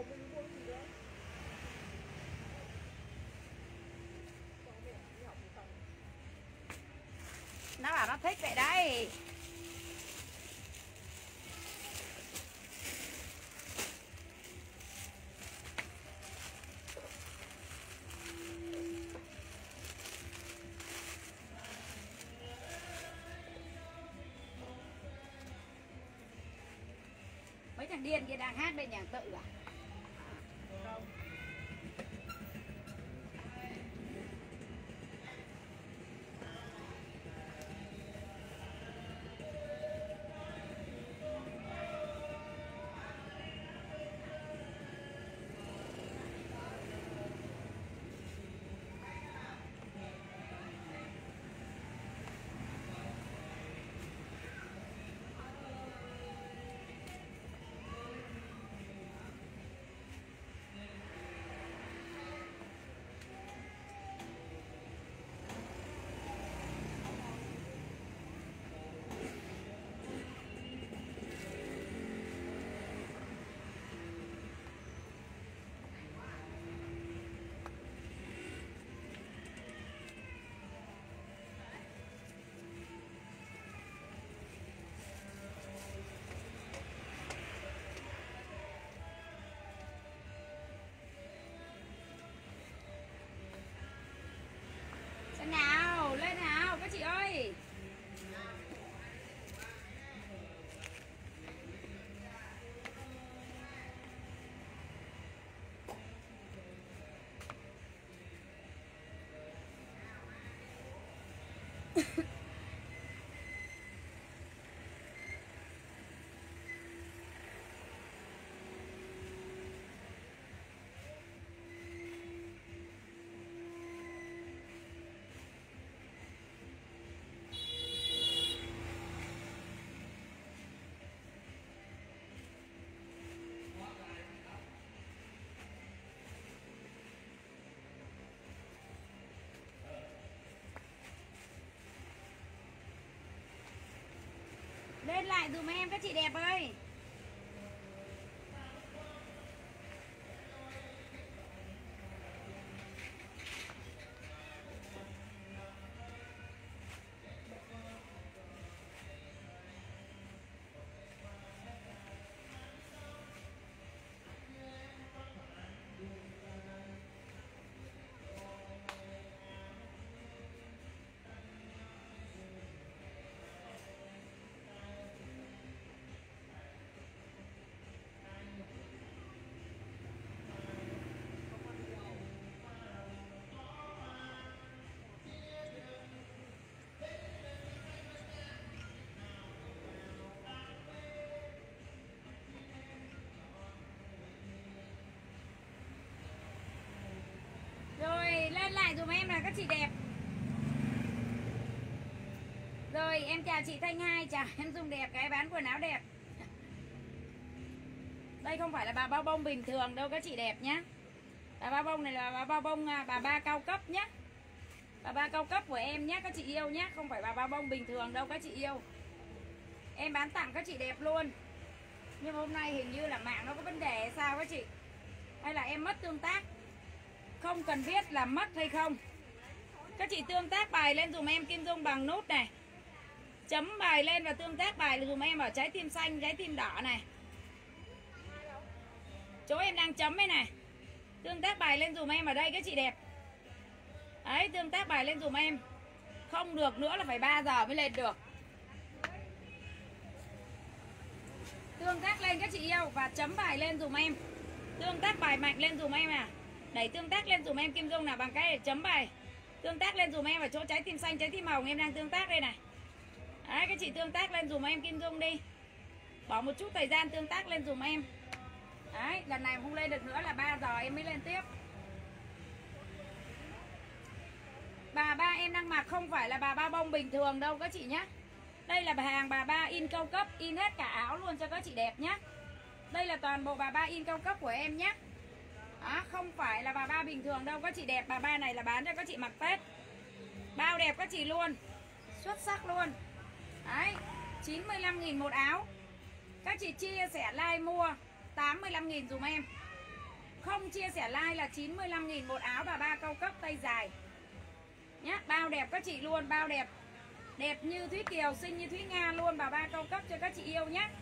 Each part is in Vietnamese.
Nó bảo nó thích vậy đấy. Mấy thằng điên kia đang hát bên nhà tự à? Nào, lên nào các chị ơi. Lên lại dùm em các chị đẹp ơi. Rồi lên lại dùm em là các chị đẹp. Rồi em chào chị Thanh Hai, chào em Dung đẹp, cái bán quần áo đẹp. Đây không phải là bà bao bông bình thường đâu các chị đẹp nhé. Bà bao bông này là bà bao bông bà ba cao cấp nhé. Bà ba cao cấp của em nhé các chị yêu nhé. Không phải bà bao bông bình thường đâu các chị yêu. Em bán tặng các chị đẹp luôn. Nhưng hôm nay hình như là mạng nó có vấn đề hay sao các chị, hay là em mất tương tác. Không cần biết là mất hay không, các chị tương tác bài lên dùm em Kim Dung bằng nút này. Chấm bài lên và tương tác bài dùm em ở trái tim xanh, trái tim đỏ này. Chỗ em đang chấm đây này. Tương tác bài lên dùm em ở đây các chị đẹp. Đấy, tương tác bài lên dùm em. Không được nữa là phải 3 giờ mới lên được. Tương tác lên các chị yêu và chấm bài lên dùm em. Tương tác bài mạnh lên dùm em à. Đẩy tương tác lên dùm em Kim Dung nào bằng cái để chấm bài. Tương tác lên dùm em ở chỗ trái tim xanh, trái tim hồng em đang tương tác đây này. Đấy, các chị tương tác lên dùm em Kim Dung đi. Bỏ một chút thời gian tương tác lên dùm em. Đấy, lần này không lên được nữa là 3 giờ em mới lên tiếp. Bà ba em đang mặc không phải là bà ba bông bình thường đâu các chị nhé. Đây là hàng bà ba in cao cấp, in hết cả áo luôn cho các chị đẹp nhé. Đây là toàn bộ bà ba in cao cấp của em nhé. Không phải là bà ba bình thường đâu các chị đẹp. Bà ba này là bán cho các chị mặc Tết. Bao đẹp các chị luôn. Xuất sắc luôn. Đấy, 95.000 một áo. Các chị chia sẻ like mua 85.000 dùm em. Không chia sẻ like là 95.000 một áo bà ba cao cấp tay dài nhá. Bao đẹp các chị luôn, bao đẹp. Đẹp như Thúy Kiều, xinh như Thúy Nga luôn, bà ba cao cấp cho các chị yêu nhá.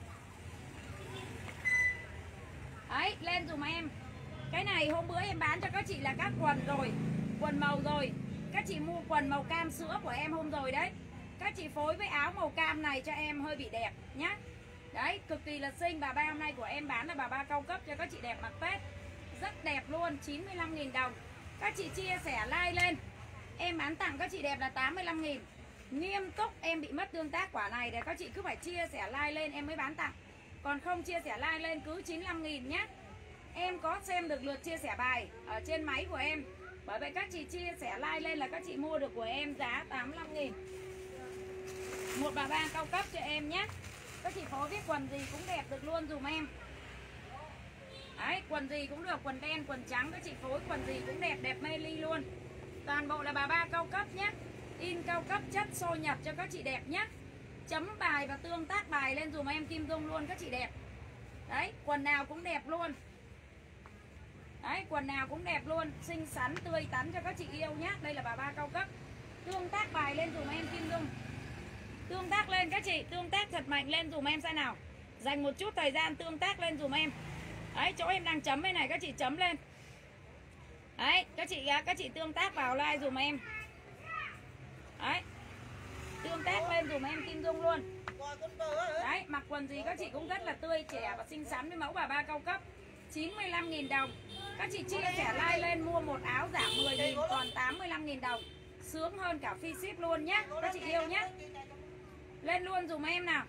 Đấy, lên dùm em. Cái này hôm bữa em bán cho các chị là các quần rồi, quần màu rồi. Các chị mua quần màu cam sữa của em hôm rồi đấy. Các chị phối với áo màu cam này cho em hơi bị đẹp nhá. Đấy, cực kỳ là xinh. Bà ba hôm nay của em bán là bà ba cao cấp cho các chị đẹp mặc Tết. Rất đẹp luôn, 95.000 đồng. Các chị chia sẻ like lên. Em bán tặng các chị đẹp là 85.000. Nghiêm túc, em bị mất tương tác quả này để các chị cứ phải chia sẻ like lên em mới bán tặng. Còn không chia sẻ like lên cứ 95.000 nhá. Em có xem được lượt chia sẻ bài ở trên máy của em. Bởi vậy các chị chia sẻ like lên là các chị mua được của em giá 85.000. Một bà ba cao cấp cho em nhé. Các chị phối viết quần gì cũng đẹp được luôn dùm em. Đấy, quần gì cũng được, quần đen, quần trắng. Các chị phối quần gì cũng đẹp, đẹp mê ly luôn. Toàn bộ là bà ba cao cấp nhé. In cao cấp chất xô nhập cho các chị đẹp nhé. Chấm bài và tương tác bài lên dùm em Kim Dung luôn các chị đẹp. Đấy, quần nào cũng đẹp luôn. Đấy, quần nào cũng đẹp luôn. Xinh xắn, tươi tắn cho các chị yêu nhé. Đây là bà ba cao cấp. Tương tác bài lên dùm em Kim Dung. Tương tác lên các chị, tương tác thật mạnh lên dùm em xem nào. Dành một chút thời gian tương tác lên dùm em. Đấy, chỗ em đang chấm bên này các chị chấm lên. Đấy, các chị tương tác vào like dùm em. Đấy, tương tác lên dùm em Kim Dung luôn. Đấy, mặc quần gì các chị cũng rất là tươi trẻ và xinh xắn với mẫu bà ba cao cấp. 95.000 đồng. Các chị chia sẻ like lên mua một áo giảm 10.000 còn 85.000 đồng. Sướng hơn cả free ship luôn nhé. Các chị yêu nhé. Lên luôn dùm em nào.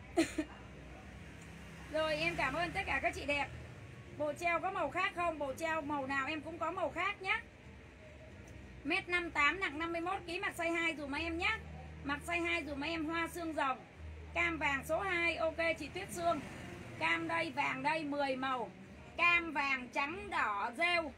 Rồi em cảm ơn tất cả các chị đẹp. Bộ treo có màu khác không? Bộ treo màu nào em cũng có màu khác nhé. 1m58 nặng 51kg mặc size 2 dùm em nhé. Mặc size 2 dùm em hoa xương rồng. Cam vàng số 2. Ok chị Tuyết Sương. Cam đây, vàng đây, 10 màu. Cam vàng trắng đỏ rêu.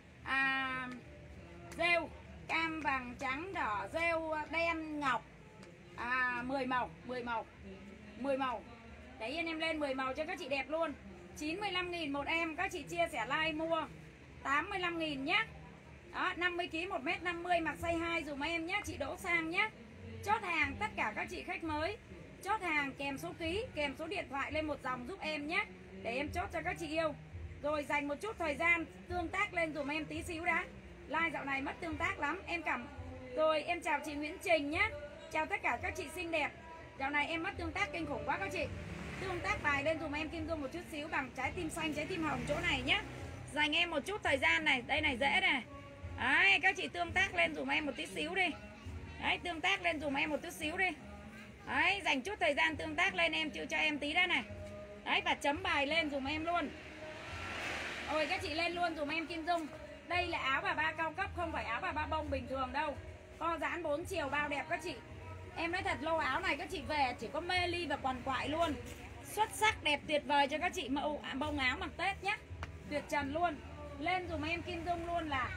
Rêu. Cam vàng trắng đỏ rêu đen ngọc. 10 màu, 10 màu. 10 màu. Để yên em lên 10 màu cho các chị đẹp luôn. 95.000 một em. Các chị chia sẻ like mua 85.000 nhé. Đó, 50kg 1m50 mặc size 2 dùm em nhé. Chị Đỗ Sang nhé. Chốt hàng tất cả các chị khách mới. Chốt hàng kèm số ký, kèm số điện thoại lên một dòng giúp em nhé. Để em chốt cho các chị yêu. Rồi dành một chút thời gian tương tác lên dùm em tí xíu đã. Like dạo này mất tương tác lắm. Em cảm. Rồi em chào chị Nguyễn Trình nhé. Chào tất cả các chị xinh đẹp. Dạo này em mất tương tác kinh khủng quá các chị. Tương tác bài lên dùm em Kim Dung một chút xíu bằng trái tim xanh, trái tim hồng chỗ này nhé. Dành em một chút thời gian này. Đây này dễ này. Đấy, các chị tương tác lên dùm em một tí xíu đi. Đấy, tương tác lên dùm em một chút xíu đi. Đấy, dành chút thời gian tương tác lên em chịu cho em tí đã này. Đấy, và chấm bài lên dùm em luôn. Rồi các chị lên luôn dùm em Kim Dung. Đây là áo bà ba cao cấp, không phải áo bà ba bông bình thường đâu. Co giãn 4 chiều bao đẹp các chị. Em nói thật lô áo này các chị về chỉ có mê ly và quằn quại luôn. Xuất sắc đẹp tuyệt vời cho các chị mẫu bông áo mặc Tết nhé. Tuyệt trần luôn. Lên dùm em Kim Dung luôn là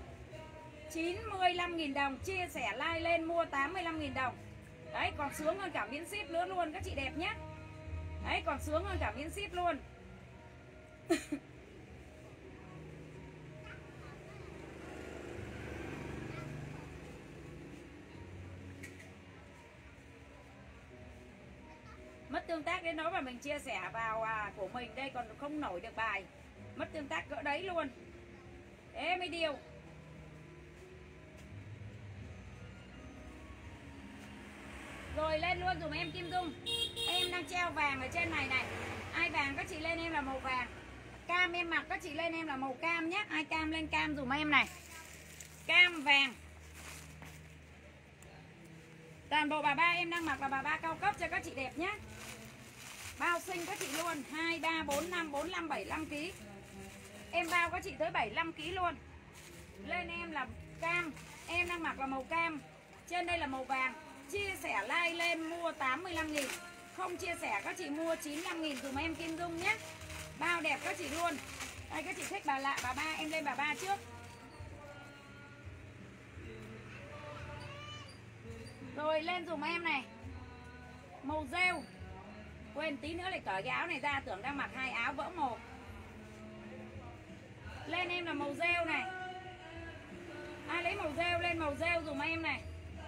95.000 đồng. Chia sẻ like lên mua 85.000 đồng. Đấy, còn sướng hơn cả miễn ship nữa luôn các chị đẹp nhé. Đấy, còn sướng hơn cả miễn ship luôn. Mất tương tác đến đó mà mình chia sẻ vào của mình đây còn không nổi được bài. Mất tương tác cỡ đấy luôn. Thế mới điều. Rồi lên luôn dùm em Kim Dung. Em đang treo vàng ở trên này này. Ai vàng các chị lên em là màu vàng. Cam em mặc các chị lên em là màu cam nhé. Ai cam lên cam dùm em này. Cam vàng. Toàn bộ bà ba em đang mặc là bà ba cao cấp cho các chị đẹp nhé. Bao xinh các chị luôn. 2, 3, 4, 5, 45, 75kg. Em bao các chị tới 75kg luôn. Lên em là cam. Em đang mặc là màu cam. Trên đây là màu vàng. Chia sẻ like lên mua 85.000. Không chia sẻ các chị mua 95.000 dùm em Kim Dung nhé. Bao đẹp các chị luôn. Đây các chị thích bà lạ bà ba em lên bà ba trước. Rồi lên dùm em này. Màu rêu. Quên tí nữa lại cởi cái áo này ra. Tưởng đang mặc hai áo vỡ một. Lên em là màu rêu này. Ai lấy màu rêu lên màu rêu dùm em này.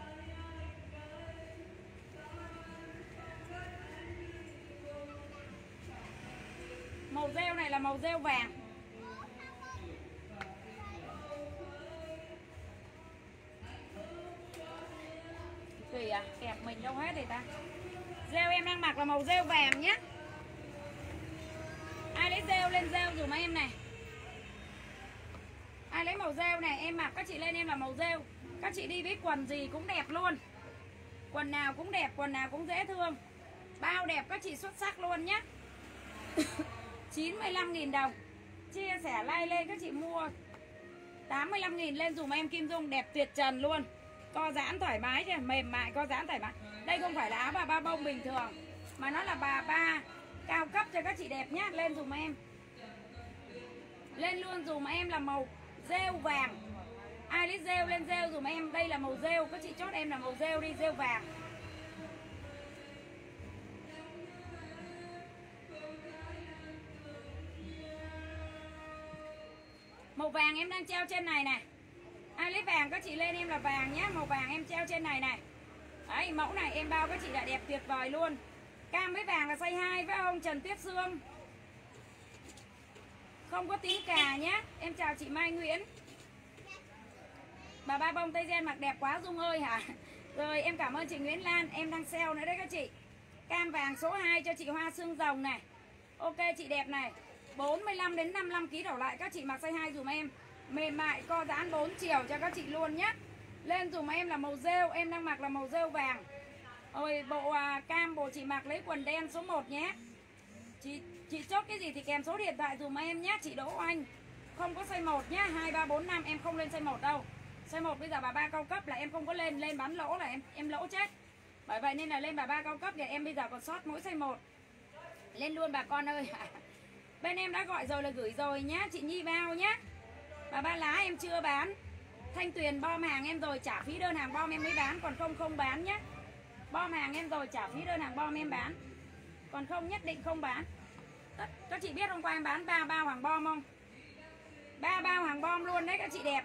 Màu rêu này là màu rêu vàng. Kỳ à, kẹp mình đâu hết rồi ta. Rêu em đang mặc là màu rêu vàng nhé. Ai lấy rêu lên rêu dùm em này. Ai lấy màu rêu này em mặc, các chị lên em là màu rêu. Các chị đi với quần gì cũng đẹp luôn. Quần nào cũng đẹp, quần nào cũng dễ thương. Bao đẹp các chị xuất sắc luôn nhé. 95.000 đồng. Chia sẻ like lên các chị mua 85.000 lên dùm em Kim Dung, đẹp tuyệt trần luôn. Co giãn thoải mái chứ, mềm mại co giãn thoải mái. Đây không phải là áo bà ba bông bình thường, mà nó là bà ba cao cấp cho các chị đẹp nhá. Lên dùm em. Lên luôn dùm em là màu rêu vàng. Ai lấy rêu lên rêu dùm em. Đây là màu rêu, các chị chốt em là màu rêu đi, rêu vàng. Màu vàng em đang treo trên này này. Ai lấy vàng các chị lên em là vàng nhé. Màu vàng em treo trên này này. Đấy, mẫu này em bao các chị đã đẹp tuyệt vời luôn. Cam với vàng là size 2 với ông Trần Tuyết Sương. Không có tính cà nhé. Em chào chị Mai Nguyễn. Bà ba bông Tây Gen mặc đẹp quá Dung ơi hả? Rồi em cảm ơn chị Nguyễn Lan. Em đang sale nữa đấy các chị. Cam vàng số 2 cho chị Hoa Xương Rồng này. Ok chị đẹp này. 45 đến 55 kg đổ lại các chị mặc size 2 dùm em. Mềm mại co giãn 4 chiều cho các chị luôn nhé. Lên dùm em là màu rêu, em đang mặc là màu rêu vàng. Rồi bộ cam bộ chị mặc lấy quần đen số 1 nhé. Chị chốt cái gì thì kèm số điện thoại dùm em nhé. Chị Đỗ Oanh. Không có size 1 nhé, 2 3 4 5 em không lên size 1 đâu. Size 1 bây giờ bà ba cao cấp là em không có lên bán lỗ là em lỗ chết. Bởi vậy nên là lên bà ba cao cấp thì em bây giờ còn sót mỗi size 1. Lên luôn bà con ơi. Bên em đã gọi rồi là gửi rồi nhá. Chị Nhi bao nhá. Bà ba lá em chưa bán. Thanh Tuyền bom hàng em rồi, trả phí đơn hàng bom em mới bán. Còn không bán nhá. Bom hàng em rồi, trả phí đơn hàng bom em bán. Còn không nhất định không bán. Các chị biết hôm qua em bán 3 bao hàng bom không? 3 bao hàng bom luôn đấy các chị đẹp.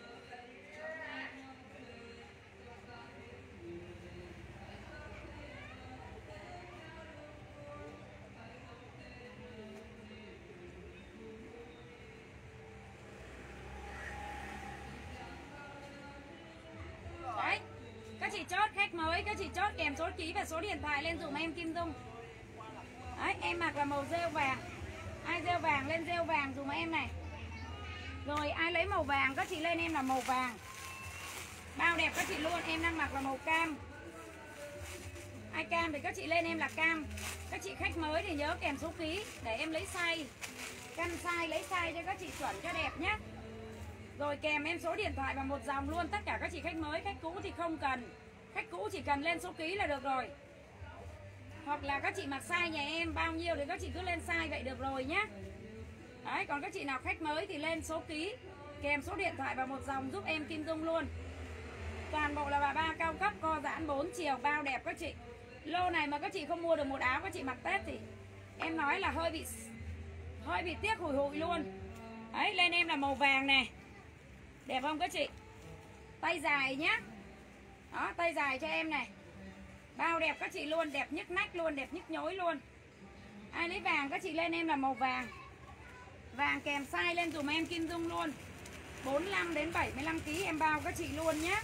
Đấy. Các chị chốt khách mới, các chị chốt kèm số ký và số điện thoại lên dùm em Kim Dung. Đấy, em mặc là màu rêu vàng. Ai rêu vàng lên rêu vàng dùm em này. Rồi ai lấy màu vàng các chị lên em là màu vàng. Bao đẹp các chị luôn, em đang mặc là màu cam. Ai cam thì các chị lên em là cam. Các chị khách mới thì nhớ kèm số ký để em lấy size. Căn size lấy size cho các chị chuẩn cho đẹp nhé. Rồi kèm em số điện thoại và một dòng luôn. Tất cả các chị khách mới, khách cũ thì không cần. Khách cũ chỉ cần lên số ký là được rồi. Hoặc là các chị mặc size nhà em bao nhiêu thì các chị cứ lên size vậy được rồi nhé. Đấy, còn các chị nào khách mới thì lên số ký kèm số điện thoại và một dòng giúp em Kim Dung luôn. Toàn bộ là bà ba cao cấp co giãn 4 chiều bao đẹp các chị. Lô này mà các chị không mua được một áo các chị mặc Tết thì em nói là hơi bị tiếc hủi hụi luôn. Đấy, lên em là màu vàng này. Đẹp không các chị? Tay dài nhá. Đó, tay dài cho em này. Bao đẹp các chị luôn, đẹp nhức nách luôn, đẹp nhức nhối luôn. Ai lấy vàng các chị lên em là màu vàng. Vàng kèm size lên dùm em Kim Dung luôn. 45 đến 75 kg em bao các chị luôn nhé.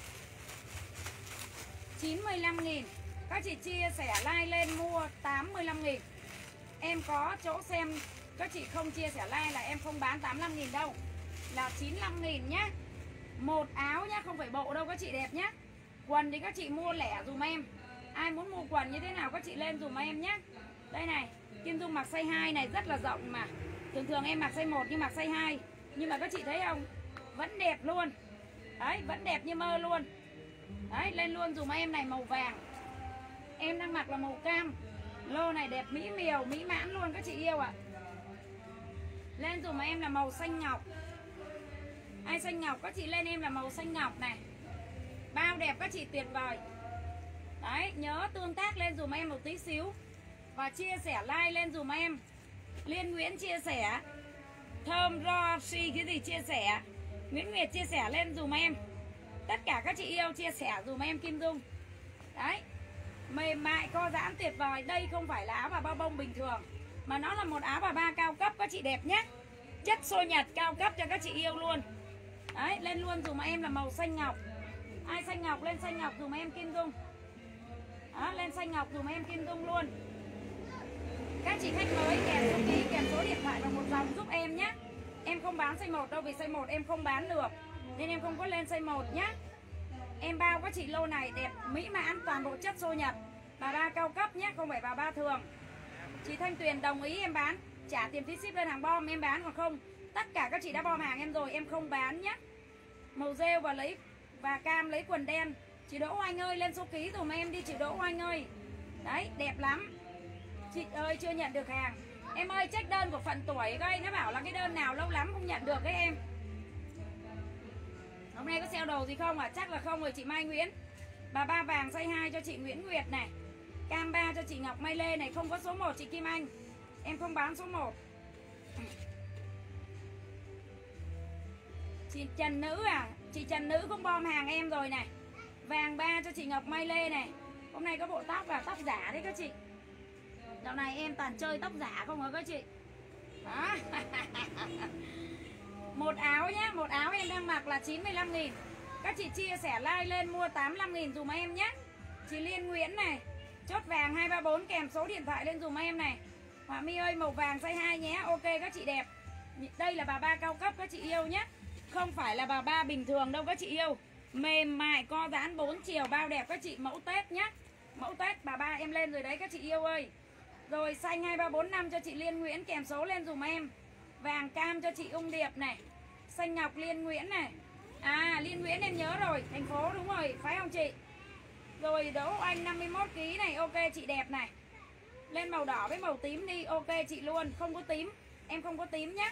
95.000. Các chị chia sẻ like lên mua 85.000. Em có chỗ xem. Các chị không chia sẻ like là em không bán 85.000 đâu. Là 95.000 nhá. Một áo nhá, không phải bộ đâu các chị đẹp nhá. Quần thì các chị mua lẻ dùm em. Ai muốn mua quần như thế nào các chị lên dùm em nhé. Đây này, Kim Dung mặc size 2 này rất là rộng mà. Thường thường em mặc size 1 nhưng mặc size 2. Nhưng mà các chị thấy không? Vẫn đẹp luôn. Đấy, vẫn đẹp như mơ luôn. Đấy, lên luôn dùm em này màu vàng. Em đang mặc là màu cam. Lô này đẹp mỹ miều, mỹ mãn luôn các chị yêu ạ. Lên dùm em là màu xanh ngọc. Ai xanh ngọc các chị lên em là màu xanh ngọc này. Bao đẹp các chị tuyệt vời. Đấy, nhớ tương tác lên dùm em một tí xíu. Và chia sẻ like lên dùm em. Liên Nguyễn chia sẻ. Thơm Roxy cái gì chia sẻ. Nguyễn Nguyệt chia sẻ lên dùm em. Tất cả các chị yêu chia sẻ dùm em Kim Dung. Đấy, mềm mại co giãn tuyệt vời. Đây không phải là áo bà bao bông bình thường, mà nó là một áo bà ba cao cấp các chị đẹp nhé. Chất xô nhật cao cấp cho các chị yêu luôn. Đấy, lên luôn dùm em là màu xanh ngọc. Ai xanh ngọc lên xanh ngọc dùm em Kim Dung. Đó, lên xanh ngọc dùm em Kim Dung luôn. Các chị khách mới kèm số ký, kèm số điện thoại và một dòng giúp em nhé. Em không bán size 1 đâu, vì size 1 em không bán được, nên em không có lên size 1 nhé. Em bao các chị lô này đẹp mỹ mãn, toàn bộ chất xô nhật. Bà ba cao cấp nhé, không phải bà ba thường. Chị Thanh Tuyền đồng ý em bán, trả tiền phí ship lên hàng bom em bán, còn không tất cả các chị đã bom hàng em rồi em không bán nhé. Màu rêu và cam lấy quần đen. Chị Đỗ Oanh ơi lên số ký dùm em đi chị Đỗ Oanh ơi. Đấy, đẹp lắm. Chị ơi chưa nhận được hàng. Em ơi check đơn của phần tuổi coi, nó bảo là cái đơn nào lâu lắm không nhận được đấy em. Hôm nay có sale đồ gì không à? Chắc là không rồi chị Mai Nguyễn. Bà ba vàng size 2 cho chị Nguyễn Nguyệt này. Cam 3 cho chị Ngọc Mai Lê này. Không có số 1 chị Kim Anh. Em không bán số 1. Chị Trần Nữ à? Chị Trần Nữ cũng bom hàng em rồi này. Vàng 3 cho chị Ngọc Mai Lê này. Hôm nay có bộ tóc là tóc giả đấy các chị. Dạo này em toàn chơi tóc giả không hả các chị? Đó. Một áo nhé, một áo em đang mặc là 95.000. Các chị chia sẻ like lên mua 85.000 dùm em nhé. Chị Liên Nguyễn này. Chốt vàng 234 kèm số điện thoại lên dùm em này. Họa Mi ơi màu vàng size 2 nhé. Ok các chị đẹp. Đây là bà ba cao cấp các chị yêu nhé. Không phải là bà ba bình thường đâu các chị yêu. Mềm mại co giãn 4 chiều bao đẹp các chị, mẫu Tết nhé. Mẫu Tết bà ba em lên rồi đấy các chị yêu ơi. Rồi xanh 2345 cho chị Liên Nguyễn kèm số lên dùm em. Vàng cam cho chị Ung Điệp này. Xanh ngọc Liên Nguyễn này. À Liên Nguyễn em nhớ rồi, thành phố đúng rồi, phải không chị? Rồi Đỗ Anh 51kg này, ok chị đẹp này. Lên màu đỏ với màu tím đi, ok chị luôn, không có tím. Em không có tím nhé.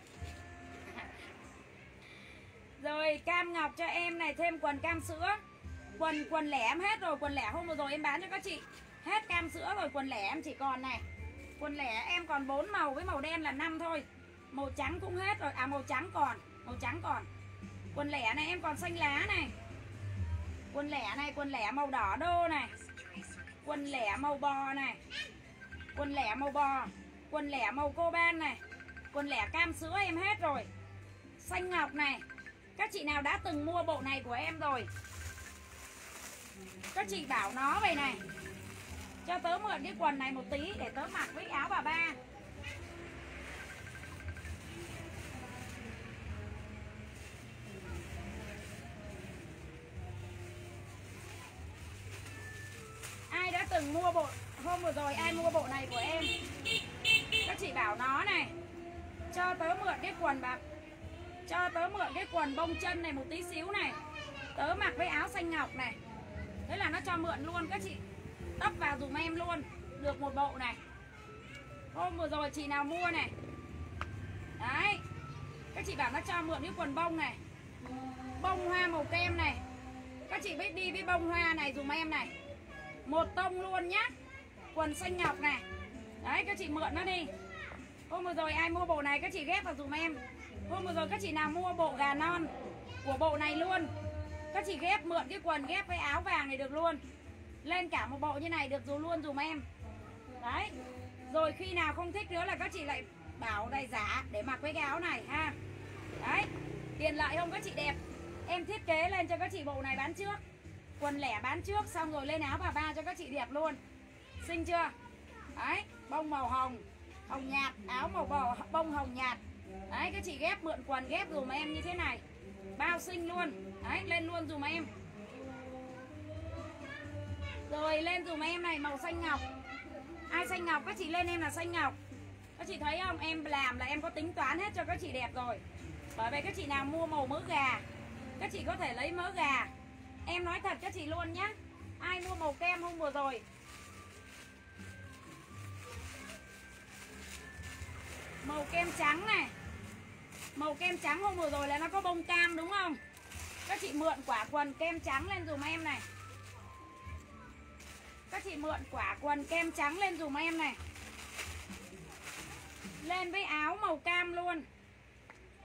Rồi cam ngọc cho em này, thêm quần cam sữa. Quần lẻ em hết rồi, quần lẻ hôm vừa rồi em bán cho các chị. Hết cam sữa rồi, quần lẻ em chỉ còn này. Quần lẻ em còn 4 màu với màu đen là 5 thôi. Màu trắng cũng hết rồi, à màu trắng còn, màu trắng còn. Quần lẻ này em còn xanh lá này. Quần lẻ này, quần lẻ màu đỏ đô này. Quần lẻ màu bò này. Quần lẻ màu bò. Quần lẻ màu cô ban này. Quần lẻ cam sữa em hết rồi. Xanh ngọc này. Các chị nào đã từng mua bộ này của em rồi, các chị bảo nó vậy này, cho tớ mượn cái quần này một tí để tớ mặc với áo bà ba. Ai đã từng mua bộ hôm vừa rồi, ai mua bộ này của em, các chị bảo nó này, cho tớ mượn cái quần bạc, cho tớ mượn cái quần bông chân này một tí xíu này, tớ mặc với áo xanh ngọc này. Thế là nó cho mượn luôn các chị. Tóc vào dùm em luôn. Được một bộ này. Hôm vừa rồi chị nào mua này. Đấy. Các chị bảo nó cho mượn cái quần bông này. Bông hoa màu kem này. Các chị biết đi với bông hoa này dùm em này. Một tông luôn nhá. Quần xanh ngọc này. Đấy các chị mượn nó đi. Hôm vừa rồi ai mua bộ này các chị ghép vào dùm em. Hôm vừa rồi các chị nào mua bộ gà non của bộ này luôn, các chị ghép mượn cái quần ghép với áo vàng này được luôn. Lên cả một bộ như này được rồi luôn dùm em. Đấy. Rồi khi nào không thích nữa là các chị lại bảo này giả để mặc với cái áo này ha. Đấy. Tiền lợi không các chị đẹp. Em thiết kế lên cho các chị bộ này bán trước. Quần lẻ bán trước xong rồi lên áo bà ba cho các chị đẹp luôn. Xinh chưa? Đấy. Bông màu hồng, hồng nhạt, áo màu bò bông hồng nhạt. Đấy các chị ghép mượn quần ghép dùm em như thế này. Bao xinh luôn. Đấy lên luôn dùm em. Rồi lên dùm em này màu xanh ngọc. Ai xanh ngọc các chị lên em là xanh ngọc. Các chị thấy không, em làm là em có tính toán hết cho các chị đẹp rồi. Bởi vậy các chị nào mua màu mỡ gà, các chị có thể lấy mỡ gà. Em nói thật các chị luôn nhá. Ai mua màu kem hôm vừa rồi, màu kem trắng này, màu kem trắng hôm vừa rồi là nó có bông cam đúng không? Các chị mượn quả quần kem trắng lên dùm em này. Các chị mượn quả quần kem trắng lên dùm em này. Lên với áo màu cam luôn.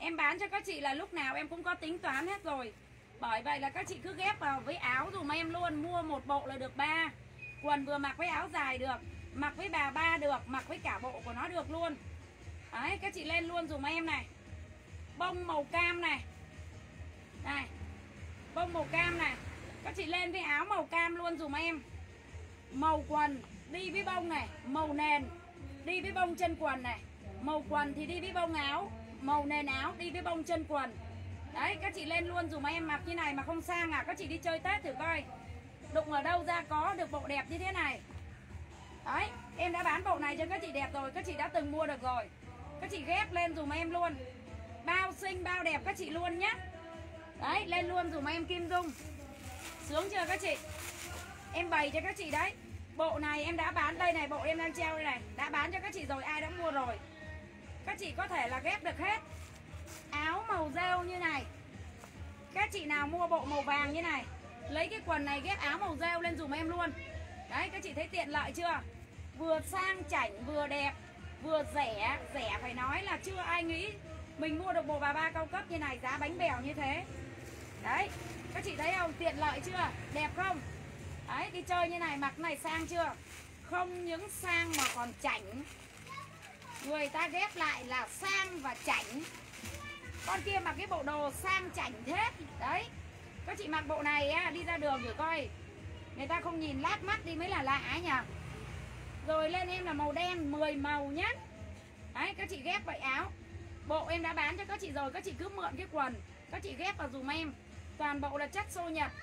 Em bán cho các chị là lúc nào em cũng có tính toán hết rồi. Bởi vậy là các chị cứ ghép vào với áo dùm em luôn. Mua một bộ là được 3. Quần vừa mặc với áo dài được, mặc với bà ba được, mặc với cả bộ của nó được luôn. Đấy, các chị lên luôn dùm em này. Bông màu cam này. Này, bông màu cam này. Các chị lên với áo màu cam luôn dùm em. Màu quần đi với bông này, màu nền đi với bông chân quần này. Màu quần thì đi với bông áo, màu nền áo đi với bông chân quần. Đấy, các chị lên luôn dùm em. Mặc như này mà không sang à? Các chị đi chơi Tết thử coi, đụng ở đâu ra có được bộ đẹp như thế này. Đấy, em đã bán bộ này cho các chị đẹp rồi. Các chị đã từng mua được rồi. Các chị ghép lên dùm em luôn. Bao xinh, bao đẹp các chị luôn nhé. Đấy, lên luôn dùm em Kim Dung. Sướng chưa các chị? Em bày cho các chị đấy. Bộ này em đã bán, đây này, bộ em đang treo đây này. Đã bán cho các chị rồi, ai đã mua rồi. Các chị có thể là ghép được hết. Áo màu rêu như này. Các chị nào mua bộ màu vàng như này, lấy cái quần này ghép áo màu rêu lên dùm em luôn. Đấy, các chị thấy tiện lợi chưa? Vừa sang chảnh, vừa đẹp, vừa rẻ. Rẻ phải nói là chưa ai nghĩ mình mua được bộ bà ba cao cấp như này, giá bánh bèo như thế. Đấy, các chị thấy không? Tiện lợi chưa? Đẹp không? Đấy, đi chơi như này, mặc này sang chưa? Không những sang mà còn chảnh. Người ta ghép lại là sang và chảnh. Con kia mặc cái bộ đồ sang chảnh thế. Đấy, các chị mặc bộ này á, đi ra đường thử coi, người ta không nhìn lác mắt đi mới là lạ ấy nhỉ. Rồi lên em là màu đen, 10 màu nhá. Đấy, các chị ghép vậy áo. Bộ em đã bán cho các chị rồi. Các chị cứ mượn cái quần, các chị ghép vào dùm em. Toàn bộ là chất xô Nhật.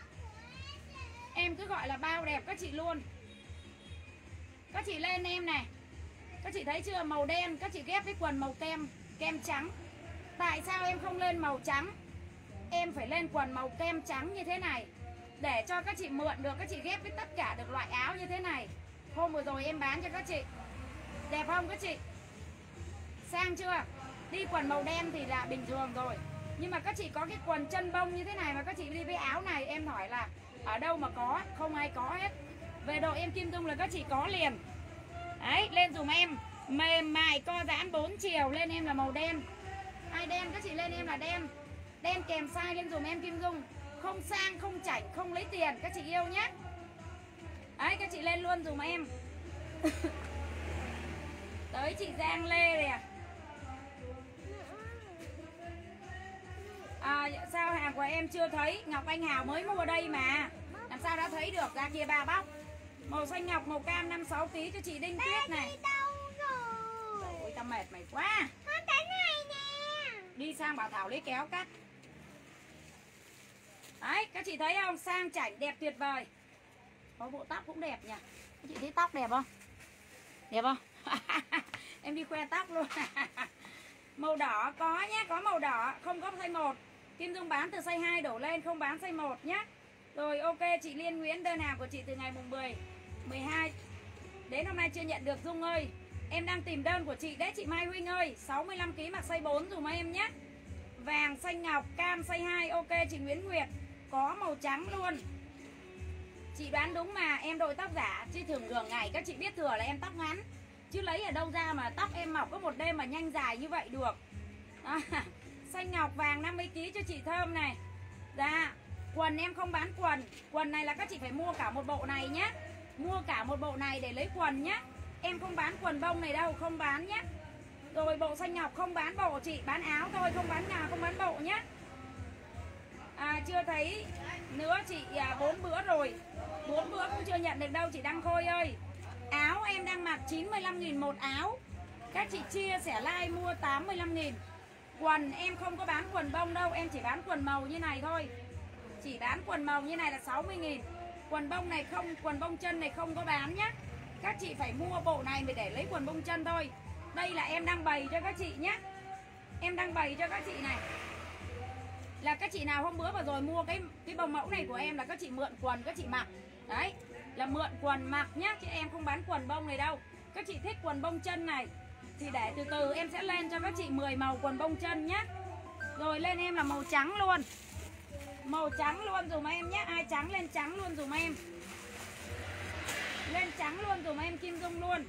Em cứ gọi là bao đẹp các chị luôn. Các chị lên em này. Các chị thấy chưa? Màu đen, các chị ghép với quần màu kem, kem trắng. Tại sao em không lên màu trắng? Em phải lên quần màu kem trắng như thế này, để cho các chị mượn được. Các chị ghép với tất cả được loại áo như thế này. Hôm vừa rồi em bán cho các chị. Đẹp không các chị? Sang chưa? Đi quần màu đen thì là bình thường rồi. Nhưng mà các chị có cái quần chân bông như thế này mà các chị đi với áo này, em hỏi là ở đâu mà có? Không ai có hết. Về độ em Kim Dung là các chị có liền. Đấy, lên dùm em. Mềm mại, co giãn 4 chiều. Lên em là màu đen. Ai đen các chị lên em là đen. Đen kèm size lên dùm em Kim Dung. Không sang, không chảnh, không lấy tiền. Các chị yêu nhé. Đấy, các chị lên luôn dùm em. Tới chị Giang Lê nè. Sao hàng của em chưa thấy? Ngọc Anh Hào mới mua đây mà. Làm sao đã thấy được? Ra kia bà bóc. Màu xanh ngọc, màu cam 5-6 kg cho chị Đinh Tuyết này. Ôi tao mệt mày quá. Con cái này nè. Đi sang Bảo Thảo lấy kéo cắt. Đấy, các chị thấy không? Sang chảnh đẹp tuyệt vời. Có bộ tóc cũng đẹp nhỉ. Các chị thấy tóc đẹp không? Đẹp không? Em đi khoe tóc luôn. Màu đỏ có nhé, có màu đỏ, không có size 1. Kim Dung bán từ size 2 đổ lên, không bán size 1 nhé. Rồi ok, chị Liên Nguyễn, đơn hàng của chị từ ngày mùng 10, 12 đến hôm nay chưa nhận được Dung ơi. Em đang tìm đơn của chị đấy chị Mai Huynh ơi. 65 kg mặc size 4 dùm em nhé. Vàng, xanh ngọc, cam size 2. Ok chị Nguyễn Nguyệt. Có màu trắng luôn. Chị đoán đúng mà, em đội tóc giả. Chứ thường ngày các chị biết thừa là em tóc ngắn. Chứ lấy ở đâu ra mà tóc em mọc có một đêm mà nhanh dài như vậy được. Xanh ngọc vàng 50 kg cho chị Thơm này. Dạ. Quần em không bán quần. Quần này là các chị phải mua cả một bộ này nhé. Mua cả một bộ này để lấy quần nhé. Em không bán quần bông này đâu, không bán nhé. Rồi bộ xanh ngọc không bán bộ, chị bán áo thôi, không bán nhà, không bán bộ nhé. Chưa thấy nữa chị 4 bữa rồi. 4 bữa cũng chưa nhận được đâu chị Đăng Khôi ơi. Áo em đang mặc 95.000 một áo. Các chị chia sẻ like mua 85.000. Quần em không có bán quần bông đâu, em chỉ bán quần màu như này thôi. Chỉ bán quần màu như này là 60.000. Quần bông này không, quần bông chân này không có bán nhá. Các chị phải mua bộ này để lấy quần bông chân thôi. Đây là em đang bày cho các chị nhé. Em đang bày cho các chị này. Là các chị nào hôm bữa vừa rồi mua cái bông mẫu này của em là các chị mượn quần các chị mặc. Đấy, là mượn quần mặc nhá, chứ em không bán quần bông này đâu. Các chị thích quần bông chân này thì để từ từ em sẽ lên cho các chị 10 màu quần bông chân nhá. Rồi lên em là màu trắng luôn. Màu trắng luôn dùm em nhé. Ai trắng lên trắng luôn dùm em. Lên trắng luôn dùm em Kim Dung luôn.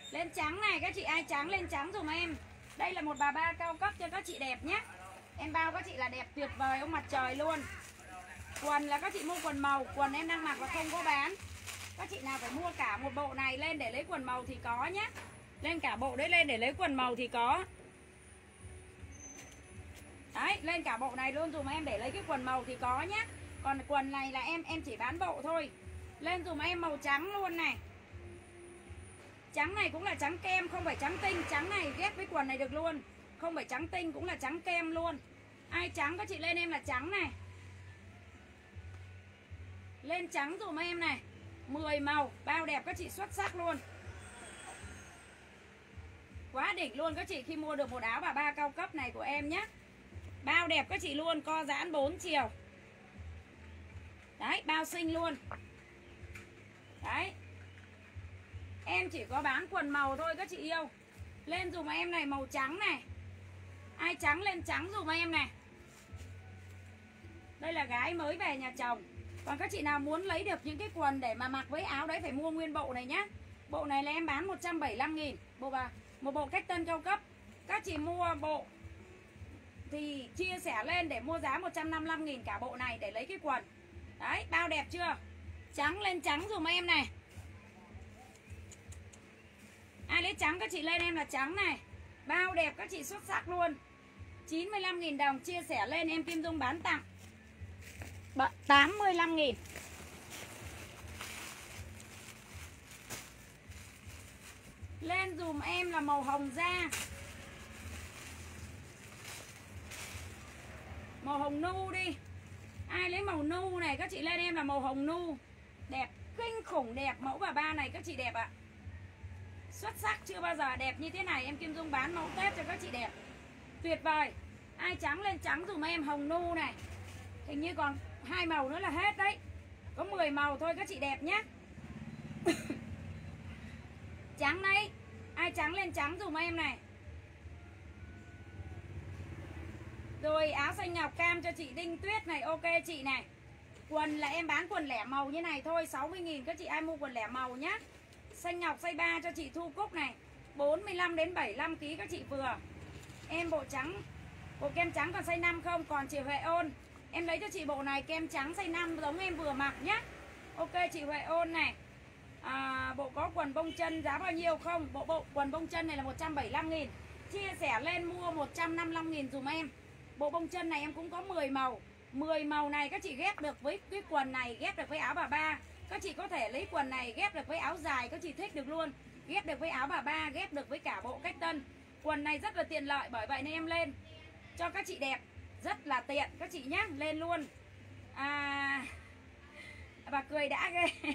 Lên trắng này, các chị ai trắng lên trắng dùm em. Đây là một bà ba cao cấp cho các chị đẹp nhé. Em bao các chị là đẹp tuyệt vời ông mặt trời luôn. Quần là các chị mua quần màu, quần em đang mặc là không có bán. Các chị nào phải mua cả một bộ này lên để lấy quần màu thì có nhé. Lên cả bộ đấy lên để lấy quần màu thì có. Đấy, lên cả bộ này luôn dùm em để lấy cái quần màu thì có nhé. Còn quần này là em chỉ bán bộ thôi. Lên dùm em màu trắng luôn này. Trắng này cũng là trắng kem, không phải trắng tinh. Trắng này ghép với quần này được luôn. Không phải trắng tinh, cũng là trắng kem luôn. Ai trắng các chị lên em là trắng này. Lên trắng dùm em này. 10 màu, bao đẹp các chị xuất sắc luôn. Quá đỉnh luôn các chị khi mua được một áo bà ba cao cấp này của em nhé. Bao đẹp các chị luôn, co giãn 4 chiều. Đấy, bao xinh luôn. Đấy. Em chỉ có bán quần màu thôi các chị yêu. Lên dùm em này màu trắng này. Ai trắng lên trắng dùm em này. Đây là gái mới về nhà chồng. Còn các chị nào muốn lấy được những cái quần để mà mặc với áo đấy phải mua nguyên bộ này nhá. Bộ này là em bán 175.000. Một bộ cách tân cao cấp. Các chị mua bộ thì chia sẻ lên để mua giá 155.000 cả bộ này để lấy cái quần. Đấy, bao đẹp chưa? Trắng lên trắng dùm em này. Ai lấy trắng các chị lên em là trắng này. Bao đẹp các chị xuất sắc luôn. 95.000 đồng chia sẻ lên em Kim Dung bán tặng 85.000. Lên dùm em là màu hồng da. Màu hồng nu đi. Ai lấy màu nu này các chị lên em là màu hồng nu. Đẹp, kinh khủng đẹp. Mẫu bà ba này các chị đẹp ạ. Xuất sắc, chưa bao giờ đẹp như thế này. Em Kim Dung bán mẫu Tết cho các chị đẹp. Tuyệt vời. Ai trắng lên trắng dùm em hồng nu này. Hình như còn 2 màu nữa là hết đấy. Có 10 màu thôi các chị đẹp nhé. Trắng đây. Ai trắng lên trắng dùm em này. Rồi áo xanh ngọc cam cho chị Đinh Tuyết này. Ok chị này. Quần là em bán quần lẻ màu như này thôi 60.000 các chị ai mua quần lẻ màu nhá. Xanh ngọc size 3 cho chị Thu Cúc này. 45 đến 75 kg các chị vừa. Em bộ trắng, bộ kem trắng còn size 5 không? Còn chị Huệ Ôn em lấy cho chị bộ này kem trắng size 5 giống em vừa mặc nhá. Ok chị Huệ Ôn này. Bộ có quần bông chân giá bao nhiêu không? Bộ quần bông chân này là 175.000. Chia sẻ lên mua 155.000 dùm em. Bộ bông chân này em cũng có 10 màu. 10 màu này các chị ghép được với cái quần này, ghép được với áo bà ba. Các chị có thể lấy quần này ghép được với áo dài, các chị thích được luôn. Ghép được với áo bà ba, ghép được với cả bộ cách tân. Quần này rất là tiện lợi, bởi vậy nên em lên cho các chị đẹp. Rất là tiện các chị nhá, lên luôn. Bà cười đã ghê.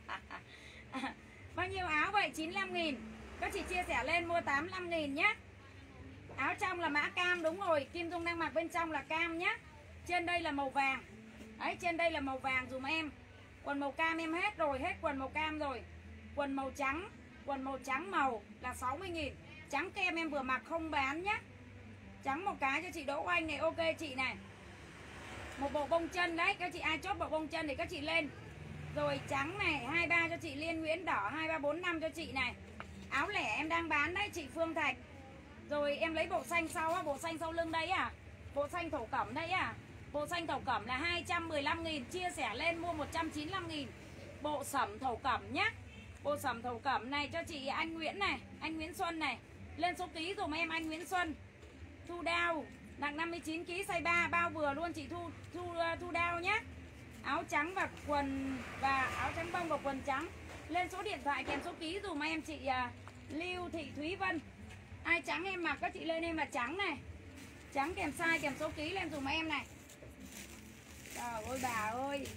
Bao nhiêu áo vậy? 95.000. Các chị chia sẻ lên mua 85.000 nhá. Áo trong là mã cam, đúng rồi. Kim Dung đang mặc bên trong là cam nhá. Trên đây là màu vàng. Đấy, trên đây là màu vàng dùm em. Quần màu cam em hết rồi, hết quần màu cam rồi. Quần màu trắng, quần màu trắng màu là 60.000. Trắng kem em vừa mặc không bán nhá. Trắng một cái cho chị Đỗ Oanh này, ok chị này. Một bộ bông chân đấy, các chị ai chốt bộ bông chân thì các chị lên. Rồi trắng này, 23 cho chị Liên Nguyễn, đỏ 2345 cho chị này. Áo lẻ em đang bán đấy chị Phương Thạch. Rồi em lấy bộ xanh sau á, bộ xanh sau lưng đây à. Bộ xanh thổ cẩm đây à. Bộ xanh thổ cẩm là 215.000, chia sẻ lên mua 195.000. Bộ sẩm thổ cẩm nhá. Bộ sẩm thổ cẩm này cho chị anh Nguyễn này, anh Nguyễn Xuân này. Lên số ký dùm em anh Nguyễn Xuân. Thu Đao, nặng 59 kg size 3, bao vừa luôn chị Thu Đao nhá. Áo trắng và quần và áo trắng bông và quần trắng. Lên số điện thoại kèm số ký dùm em chị Lưu Thị Thúy Vân. Ai trắng em mặc các chị lên em là trắng này. Trắng kèm size kèm số ký lên dùm em này. Trời ơi bà ơi.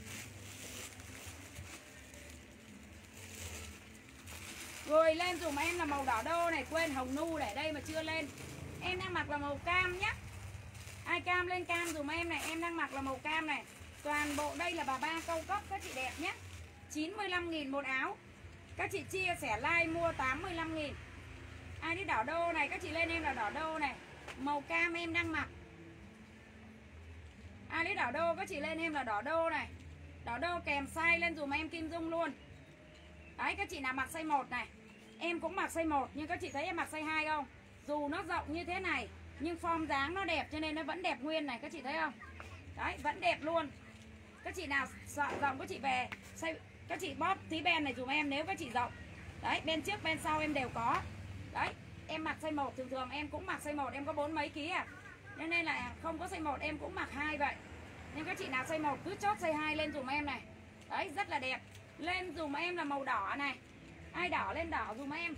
Rồi lên dùm em là màu đỏ đô này, quên hồng nu để đây mà chưa lên. Em đang mặc là màu cam nhá. Ai cam lên cam dùm em này, em đang mặc là màu cam này. Toàn bộ đây là bà ba cao cấp các chị đẹp nhé. 95.000 một áo. Các chị chia sẻ like mua 85.000. Ai đi đỏ đô này, các chị lên em là đỏ đô này. Màu cam em đang mặc. Ai lấy đỏ đô các chị lên em là đỏ đô này. Đỏ đô kèm size lên dùm em Kim Dung luôn. Đấy các chị nào mặc size 1 này. Em cũng mặc size 1 nhưng các chị thấy em mặc size 2 không? Dù nó rộng như thế này nhưng form dáng nó đẹp cho nên nó vẫn đẹp nguyên này, các chị thấy không? Đấy, vẫn đẹp luôn. Các chị nào sợ rộng các chị về size, các chị bóp tí ben này dùm em nếu các chị rộng. Đấy, bên trước bên sau em đều có. Đấy, em mặc size 1 thường thường em cũng mặc size 1, em có 4 mấy ký à. Nên là không có size 1 em cũng mặc 2 vậy. Nên các chị nào size 1 cứ chốt size 2 lên dùm em này. Đấy, rất là đẹp. Lên dùm em là màu đỏ này. Ai đỏ lên đỏ dùm em.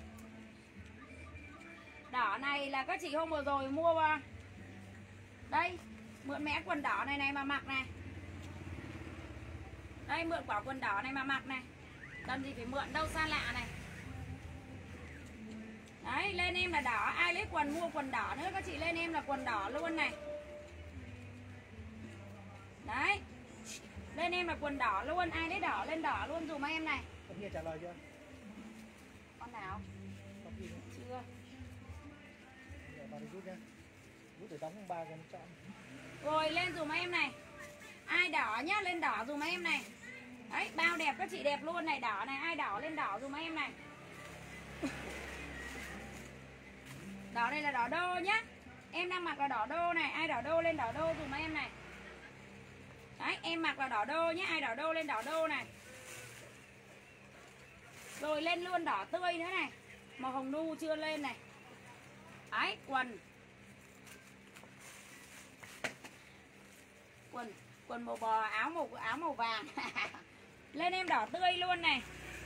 Đỏ này là các chị hôm vừa rồi mua đây, mượn mẽ quần đỏ này này mà mặc này. Đây, mượn quả quần đỏ này mà mặc này. Cần gì phải mượn đâu xa lạ này. Đấy, lên em là đỏ. Ai lấy quần mua quần đỏ nữa các chị lên em là quần đỏ luôn này. Đấy, lên em là quần đỏ luôn. Ai lấy đỏ lên đỏ luôn dùm em này. Con kia trả lời chưa? Con nào? Con kia Chưa. để bà đi rút nha. Rút để đóng 3 cái chọn. Rồi lên dùm em này. Ai đỏ nhá, lên đỏ dùm em này. Đấy, bao đẹp các chị đẹp luôn này, đỏ này, ai đỏ lên đỏ dùm em này. Đỏ này là đỏ đô nhá. Em đang mặc là đỏ đô này, ai đỏ đô lên đỏ đô dùm em này. Đấy, em mặc là đỏ đô nhá, ai đỏ đô lên đỏ đô này. Rồi lên luôn đỏ tươi nữa này. Màu hồng nu chưa lên này. Đấy, quần màu bò, áo màu vàng. Lên em đỏ tươi luôn này.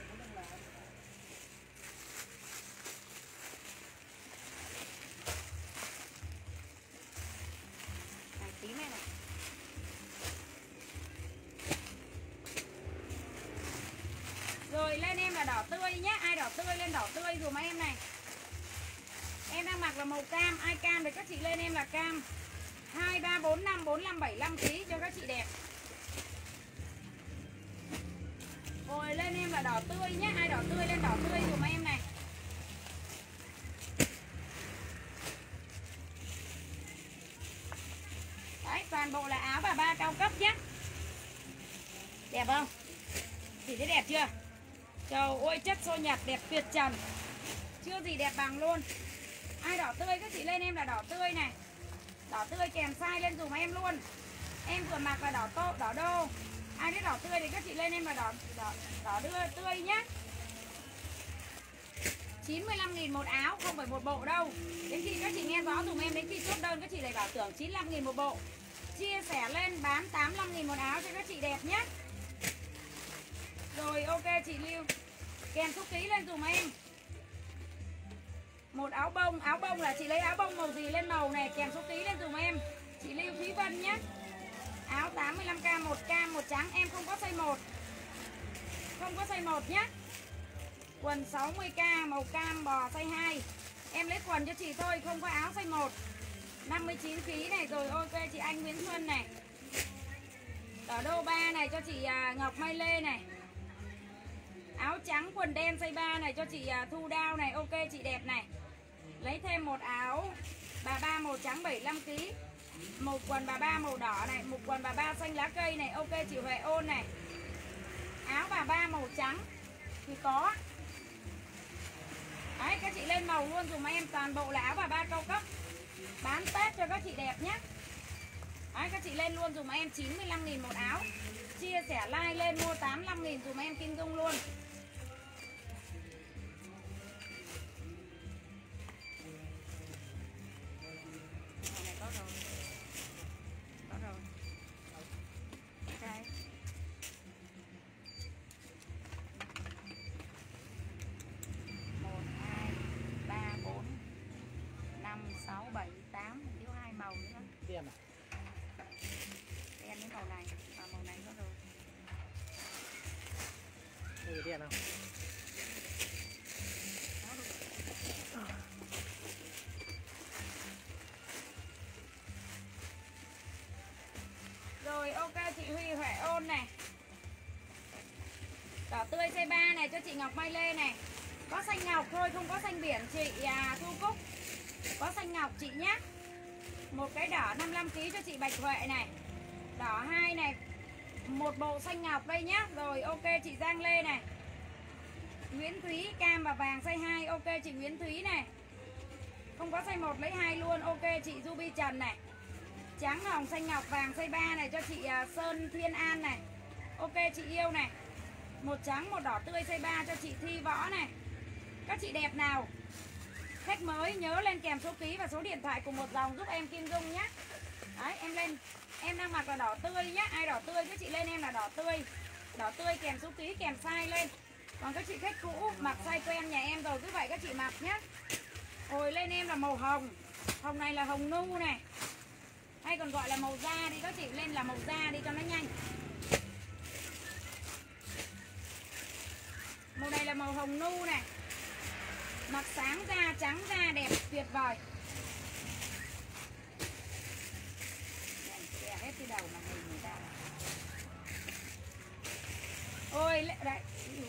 Này tí này này. Rồi lên em là đỏ tươi nhé. Ai đỏ tươi lên đỏ tươi dùm em này. Em đang mặc là màu cam. Ai cam thì các chị lên em là cam 2, 3, 4, 5, 45, 75 kg cho các chị đẹp. Rồi lên em là đỏ tươi nhé. Ai đỏ tươi lên đỏ tươi dùm em này. Đấy, toàn bộ là áo bà ba cao cấp nhé. Đẹp không? Chị thấy đẹp chưa? Trời ơi, chất xô nhạt đẹp tuyệt trần. Chưa gì đẹp bằng luôn. Ai đỏ tươi các chị lên em là đỏ tươi này. Đỏ tươi kèm size lên dùm em luôn. Em vừa mặc là đỏ đô. Ai biết đỏ tươi thì các chị lên em là đỏ tươi nhá. 95.000 một áo, không phải một bộ đâu. Đến khi các chị nghe rõ dùm em, đến khi chốt đơn các chị lại bảo tưởng 95.000 một bộ. Chia sẻ lên bán 85.000 một áo cho các chị đẹp nhé. Rồi ok chị Lưu. Kèm số ký lên dùm em. Một áo bông là chị lấy áo bông màu gì lên màu này, kèm số ký lên dùm em. Chị Lưu Thúy Vân nhé. Áo 85k, một cam, một trắng, em không có size 1. Không có size 1 nhé. Quần 60k màu cam bò size 2. Em lấy quần cho chị thôi, không có áo size 1. 59 kg này. Rồi ok chị Anh Nguyễn Xuân này. Đỏ đô 3 này cho chị Ngọc Mai Lê này. Áo trắng quần đen size 3 này cho chị Thu Đao này. Ok chị đẹp này. Lấy thêm một áo bà ba màu trắng 75 kg. Một quần bà ba màu đỏ này, một quần bà ba xanh lá cây này. Ok chị Huệ Ôn này. Áo bà ba màu trắng thì có. Đấy, các chị lên màu luôn dùm em. Toàn bộ là áo bà ba cao cấp. Bán Tết cho các chị đẹp nhé. Đấy, các chị lên luôn dùm em 95.000 một áo. Chia sẻ like lên mua 85.000 dùm em Kim Dung luôn. Này có rồi. Có rồi. Ok. 1, 2, 3, 4, 5, 6, 7, 8. Thiếu 2 màu nữa. Đen à? Đen đến màu này. Và màu này có rồi. Đây đen không? Rồi ok chị Huy Huệ Ôn này. Đỏ tươi size 3 này cho chị Ngọc Mai Lê này. Có xanh ngọc thôi, không có xanh biển chị Thu Cúc. Có xanh ngọc chị nhé. Một cái đỏ 55 kg cho chị Bạch Huệ này. Đỏ 2 này. Một bộ xanh ngọc đây nhá. Rồi ok chị Giang Lê này. Nguyễn Thúy, cam và vàng size 2. Ok chị Nguyễn Thúy này. Không có size 1 lấy 2 luôn. Ok chị Ruby Trần này. Trắng, hồng, xanh ngọc, vàng size 3 này cho chị Sơn Thiên An này. Ok chị yêu này. Một trắng, một đỏ tươi size 3 cho chị Thi Võ này. Các chị đẹp nào? Khách mới nhớ lên kèm số ký và số điện thoại cùng một dòng giúp em Kim Dung nhé. Đấy, em lên. Em đang mặc là đỏ tươi nhá. Ai đỏ tươi các chị lên em là đỏ tươi. Đỏ tươi kèm số ký kèm size lên. Còn các chị khách cũ mặc size quen nhà em rồi cứ vậy các chị mặc nhé. Rồi lên em là màu hồng. Hồng này là hồng nu này. Hay còn gọi là màu da đi, các chị lên là màu da đi cho nó nhanh. Màu này là màu hồng nu này. Mặc sáng da, trắng da đẹp tuyệt vời. Đè hết cái đầu mà người ta. Ôi đấy.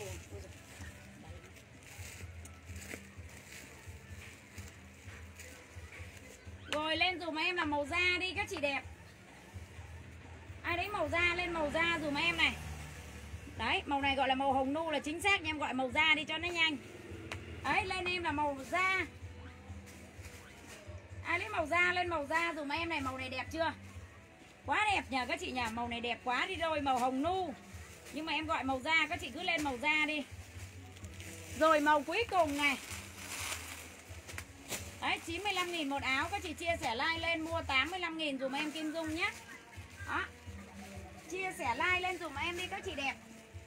Rồi lên dùm em là màu da đi các chị đẹp. Ai đấy màu da lên màu da dùm em này. Đấy, màu này gọi là màu hồng nu là chính xác, em gọi màu da đi cho nó nhanh. Đấy, lên em là màu da. Ai lấy màu da lên màu da dùm em này, màu này đẹp chưa? Quá đẹp nhờ các chị nhỉ, màu này đẹp quá đi rồi, màu hồng nu. Nhưng mà em gọi màu da, các chị cứ lên màu da đi. Rồi màu cuối cùng này. Đấy, 95.000 một áo, các chị chia sẻ like lên mua 85.000 dùm em Kim Dung nhé. Đó. Chia sẻ like lên dùm em đi các chị đẹp.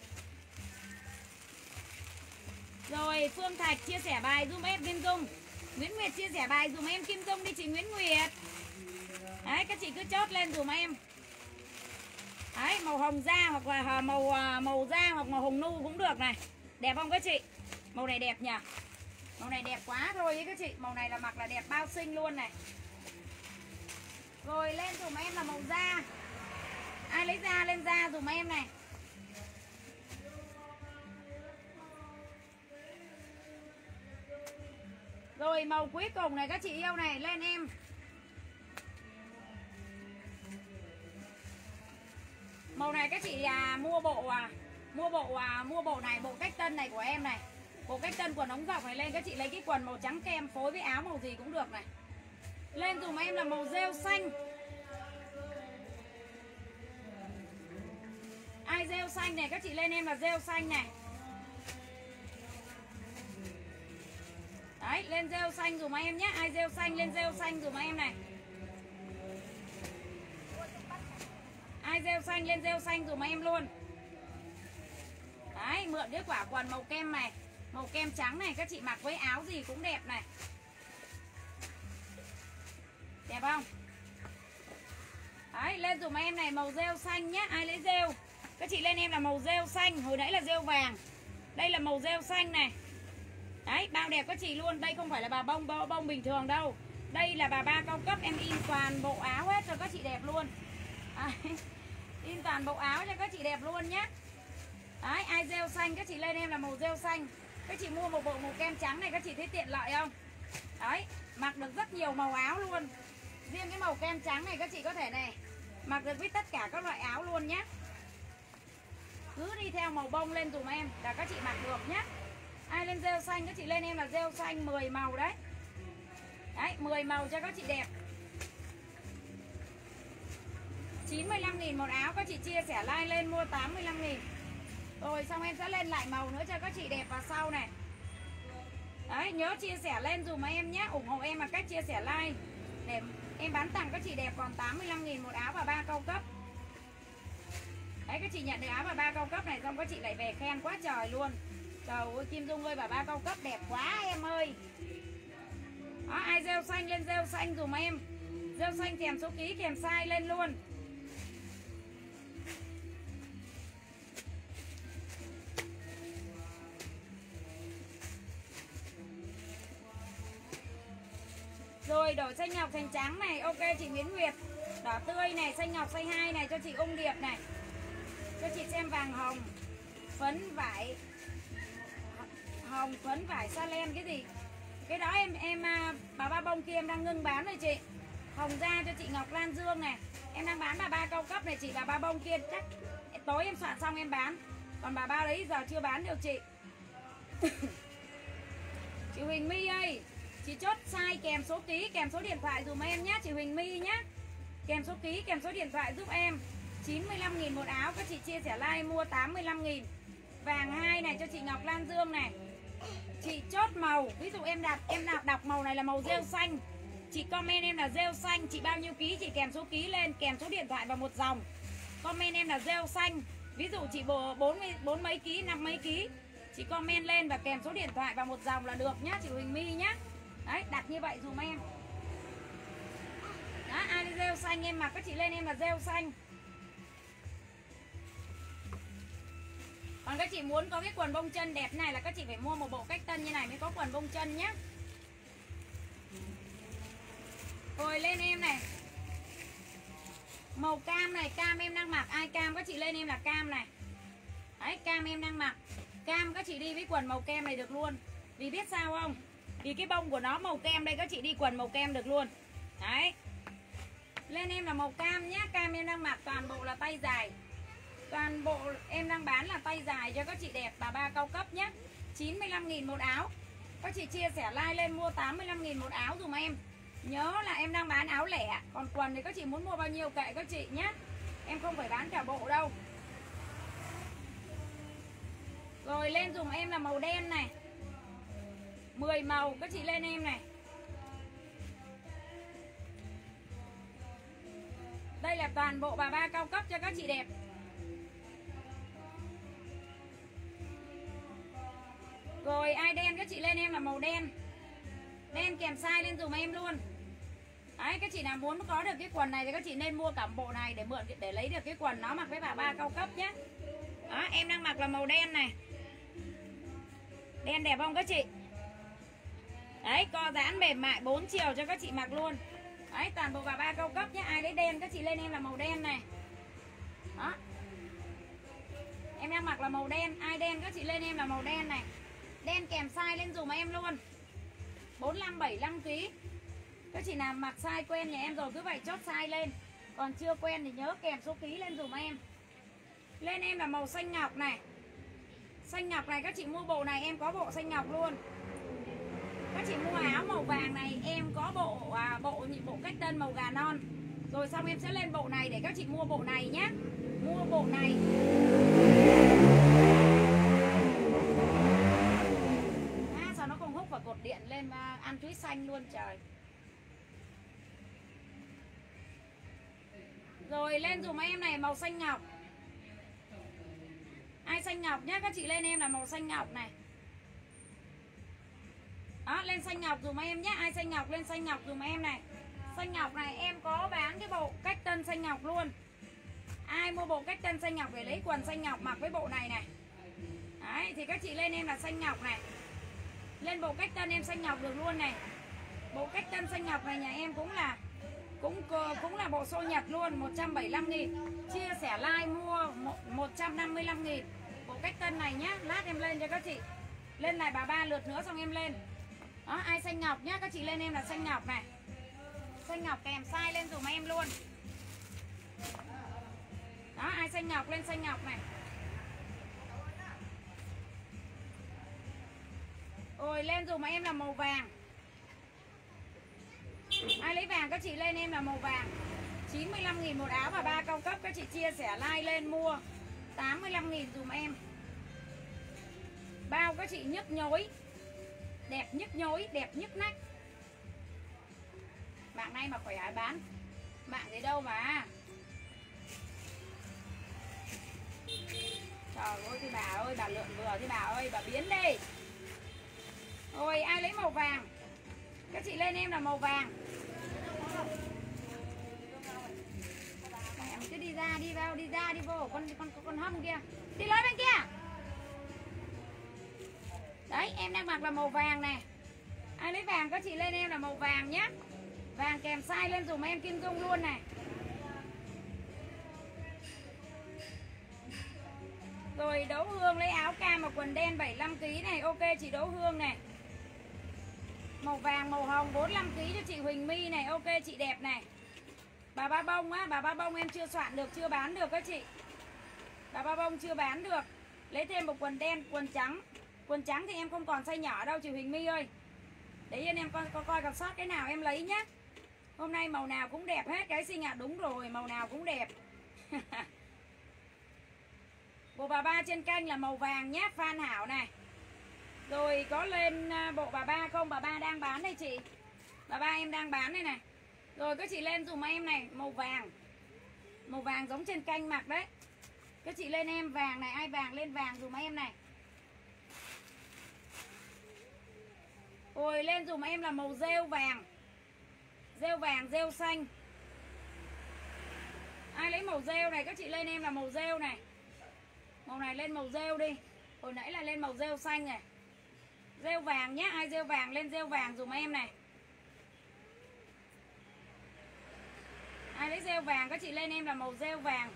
Rồi Phương Thạch chia sẻ bài dùm em Kim Dung. Nguyễn Nguyệt chia sẻ bài dùm em Kim Dung đi chị Nguyễn Nguyệt. Đấy, các chị cứ chốt lên dùm em. Đấy, màu hồng da hoặc là màu da hoặc màu hồng nu cũng được này. Đẹp không các chị? Màu này đẹp nhỉ? Màu này đẹp quá thôi ấy các chị. Màu này là mặc là đẹp bao xinh luôn này. Rồi lên dùm em là màu da. Ai lấy da lên da dùm em này. Rồi màu cuối cùng này các chị yêu này, lên em. Màu này các chị mua bộ này, bộ cách tân này của em này. Bộ cách tân quần ống dọc này lên, các chị lấy cái quần màu trắng kem phối với áo màu gì cũng được này. Lên dùm em là màu rêu xanh. Ai rêu xanh này các chị lên em là rêu xanh này. Đấy, lên rêu xanh dùm em nhé. Ai rêu xanh lên rêu xanh dùm em này. Ai rêu xanh lên rêu xanh dùm em luôn. Đấy, mượn cái quả quần màu kem này, màu kem trắng này, các chị mặc với áo gì cũng đẹp này. Đẹp không? Đấy, lên dùm em này màu rêu xanh nhé. Ai lấy rêu, các chị lên em là màu rêu xanh. Hồi nãy là rêu vàng, đây là màu rêu xanh này. Đấy, bao đẹp các chị luôn. Đây không phải là bà bông bình thường đâu. Đây là bà ba cao cấp. Em in toàn bộ áo hết cho các chị đẹp luôn. In toàn bộ áo cho các chị đẹp luôn nhé. Đấy, ai rêu xanh các chị lên em là màu rêu xanh. Các chị mua một bộ màu kem trắng này các chị thấy tiện lợi không? Đấy, mặc được rất nhiều màu áo luôn. Riêng cái màu kem trắng này các chị có thể này mặc được với tất cả các loại áo luôn nhé. Cứ đi theo màu bông lên dùm em là các chị mặc được nhé. Ai lên rêu xanh các chị lên em là rêu xanh 10 màu đấy. Đấy, 10 màu cho các chị đẹp. 95.000 một áo, các chị chia sẻ like lên mua 85.000. Rồi xong em sẽ lên lại màu nữa cho các chị đẹp vào sau này. Đấy, nhớ chia sẻ lên dùm em nhé. Ủng hộ em bằng cách chia sẻ like để em bán tặng các chị đẹp. Còn 85.000 một áo và 3 cao cấp. Đấy, các chị nhận được áo và 3 cao cấp này xong các chị lại về khen quá trời luôn. Trời ơi Kim Dung ơi, bà ba cao cấp đẹp quá em ơi. Đó, ai rêu xanh lên rêu xanh dùm em. Rêu xanh kèm số ký kèm size lên luôn. Rồi đổi xanh ngọc thành trắng này. Ok chị Nguyễn Nguyệt. Đỏ tươi này, xanh ngọc size 2 này cho chị Ung Điệp này. Cho chị xem vàng hồng. Phấn vải hồng, phấn vải sa len cái gì. Cái đó em bà ba bông kia em đang ngưng bán rồi chị. Hồng da cho chị Ngọc Lan Dương này. Em đang bán bà ba cao cấp này chị. Bà ba bông kia chắc tối em soạn xong em bán. Còn bà ba đấy giờ chưa bán được chị. Chị Huỳnh My ơi, chị chốt size kèm số ký, kèm số điện thoại dùm em nhá, chị Huỳnh My nhá. Kèm số ký, kèm số điện thoại giúp em. 95.000 một áo, các chị chia sẻ like mua 85.000. Vàng 2 này cho chị Ngọc Lan Dương này. Chị chốt màu, ví dụ em đọc màu này là màu rêu xanh. Chị comment em là rêu xanh, chị bao nhiêu ký chị kèm số ký lên, kèm số điện thoại vào một dòng. Comment em là rêu xanh. Ví dụ chị 4 mấy ký, 5 mấy ký, chị comment lên và kèm số điện thoại vào một dòng là được nhá, chị Huỳnh My nhá. Đấy, đặt như vậy dùm em. Đó, ai đi rêu xanh em mặc, các chị lên em là rêu xanh. Còn các chị muốn có cái quần bông chân đẹp này là các chị phải mua một bộ cách tân như này mới có quần bông chân nhá. Rồi lên em này. Màu cam này, cam em đang mặc, ai cam các chị lên em là cam này. Đấy, cam em đang mặc. Cam các chị đi với quần màu kem này được luôn. Vì biết sao không? Vì cái bông của nó màu kem đây, các chị đi quần màu kem được luôn. Đấy. Lên em là màu cam nhá, cam em đang mặc toàn bộ là tay dài. Toàn bộ em đang bán là tay dài cho các chị đẹp, bà ba cao cấp nhé. 95.000 một áo. Các chị chia sẻ like lên mua 85.000 một áo dùm em. Nhớ là em đang bán áo lẻ. Còn quần thì các chị muốn mua bao nhiêu kệ các chị nhé. Em không phải bán cả bộ đâu. Rồi lên dùm em là màu đen này. 10 màu các chị lên em này. Đây là toàn bộ bà ba cao cấp cho các chị đẹp. Rồi ai đen các chị lên em là màu đen. Đen kèm size lên dùm em luôn. Đấy, các chị nào muốn có được cái quần này thì các chị nên mua cả bộ này để mượn, để lấy được cái quần nó mặc với bà ba cao cấp nhé. Đó, em đang mặc là màu đen này. Đen đẹp không các chị? Đấy, co giãn mềm mại 4 chiều cho các chị mặc luôn. Đấy, toàn bộ bà ba cao cấp nhé. Ai lấy đen các chị lên em là màu đen này. Đó. Em đang mặc là màu đen. Ai đen các chị lên em là màu đen này. Đen kèm size lên dùm em luôn. 45-75kg. Các chị nào mặc size quen nhà em rồi cứ vậy chốt size lên. Còn chưa quen thì nhớ kèm số ký lên dùm em. Lên em là màu xanh ngọc này. Xanh ngọc này các chị mua bộ này em có bộ xanh ngọc luôn. Các chị mua áo màu vàng này em có bộ cách tân màu gà non. Rồi xong em sẽ lên bộ này để các chị mua bộ này nhé. Mua bộ này. Sao nó không hút vào cột điện lên mà ăn túi xanh luôn trời. Rồi lên dùm em này màu xanh ngọc. Ai xanh ngọc nhá, các chị lên em là màu xanh ngọc này. Đó, lên xanh ngọc dùm em nhé. Ai xanh ngọc lên xanh ngọc dùm em này. Xanh ngọc này em có bán cái bộ cách tân xanh ngọc luôn. Ai mua bộ cách tân xanh ngọc để lấy quần xanh ngọc mặc với bộ này này. Đấy, thì các chị lên em là xanh ngọc này. Lên bộ cách tân em xanh ngọc được luôn này. Bộ cách tân xanh ngọc này nhà em cũng là bộ xô Nhật luôn, 175.000. Chia sẻ like mua 155.000. Bộ cách tân này nhá, lát em lên cho các chị. Lên lại bà ba lượt nữa xong em lên. Đó, ai xanh ngọc nhá, các chị lên em là xanh ngọc này. Xanh ngọc kèm size lên dùm em luôn. Đó, ai xanh ngọc lên xanh ngọc này. Rồi lên dùm em là màu vàng. Ai lấy vàng các chị lên em là màu vàng. 95.000 một áo và ba cao cấp. Các chị chia sẻ like lên mua 85.000 dùm em. Bao các chị nhức nhối. Đẹp nhức nhối, đẹp nhức nách. Bạn này mà khỏe ai bán. Bạn gì đâu mà. Trời ơi thì bà ơi, bà lượn vừa thì bà ơi, bà biến đi. Rồi ai lấy màu vàng. Các chị lên em là màu vàng. Mẹ cứ đi ra, đi vào, đi ra, đi vô. Con hâm kia. Đi lối bên kia. Đấy, em đang mặc là màu vàng này. Ai lấy vàng các chị lên em là màu vàng nhé. Vàng kèm size lên dùm em Kim Dung luôn này. Rồi Đỗ Hương lấy áo cam và quần đen 75kg này. Ok chị Đỗ Hương này. Màu vàng, màu hồng 45kg cho chị Huỳnh My này. Ok chị đẹp này. Bà ba bông á, bà ba bông em chưa soạn được, chưa bán được các chị. Bà ba bông chưa bán được. Lấy thêm một quần đen, quần trắng. Quần trắng thì em không còn size nhỏ đâu chị Huỳnh My ơi. Để yên em coi còn sót cái nào em lấy nhá. Hôm nay màu nào cũng đẹp hết cái Sinh ạ. Đúng rồi, màu nào cũng đẹp. Bộ bà ba trên kênh là màu vàng nhá, Phan Hảo này. Rồi có lên bộ bà ba không? Bà ba đang bán đây chị. Bà ba em đang bán đây này. Rồi các chị lên dùm em này, màu vàng. Màu vàng giống trên kênh mặc đấy. Các chị lên em vàng này, ai vàng lên vàng dùm em này. Ôi lên dùm em là màu rêu vàng. Rêu vàng, rêu xanh. Ai lấy màu rêu này, các chị lên em là màu rêu này. Màu này lên màu rêu đi. Hồi nãy là lên màu rêu xanh này. Rêu vàng nhé, ai rêu vàng lên rêu vàng dùm em này. Ai lấy rêu vàng các chị lên em là màu rêu vàng.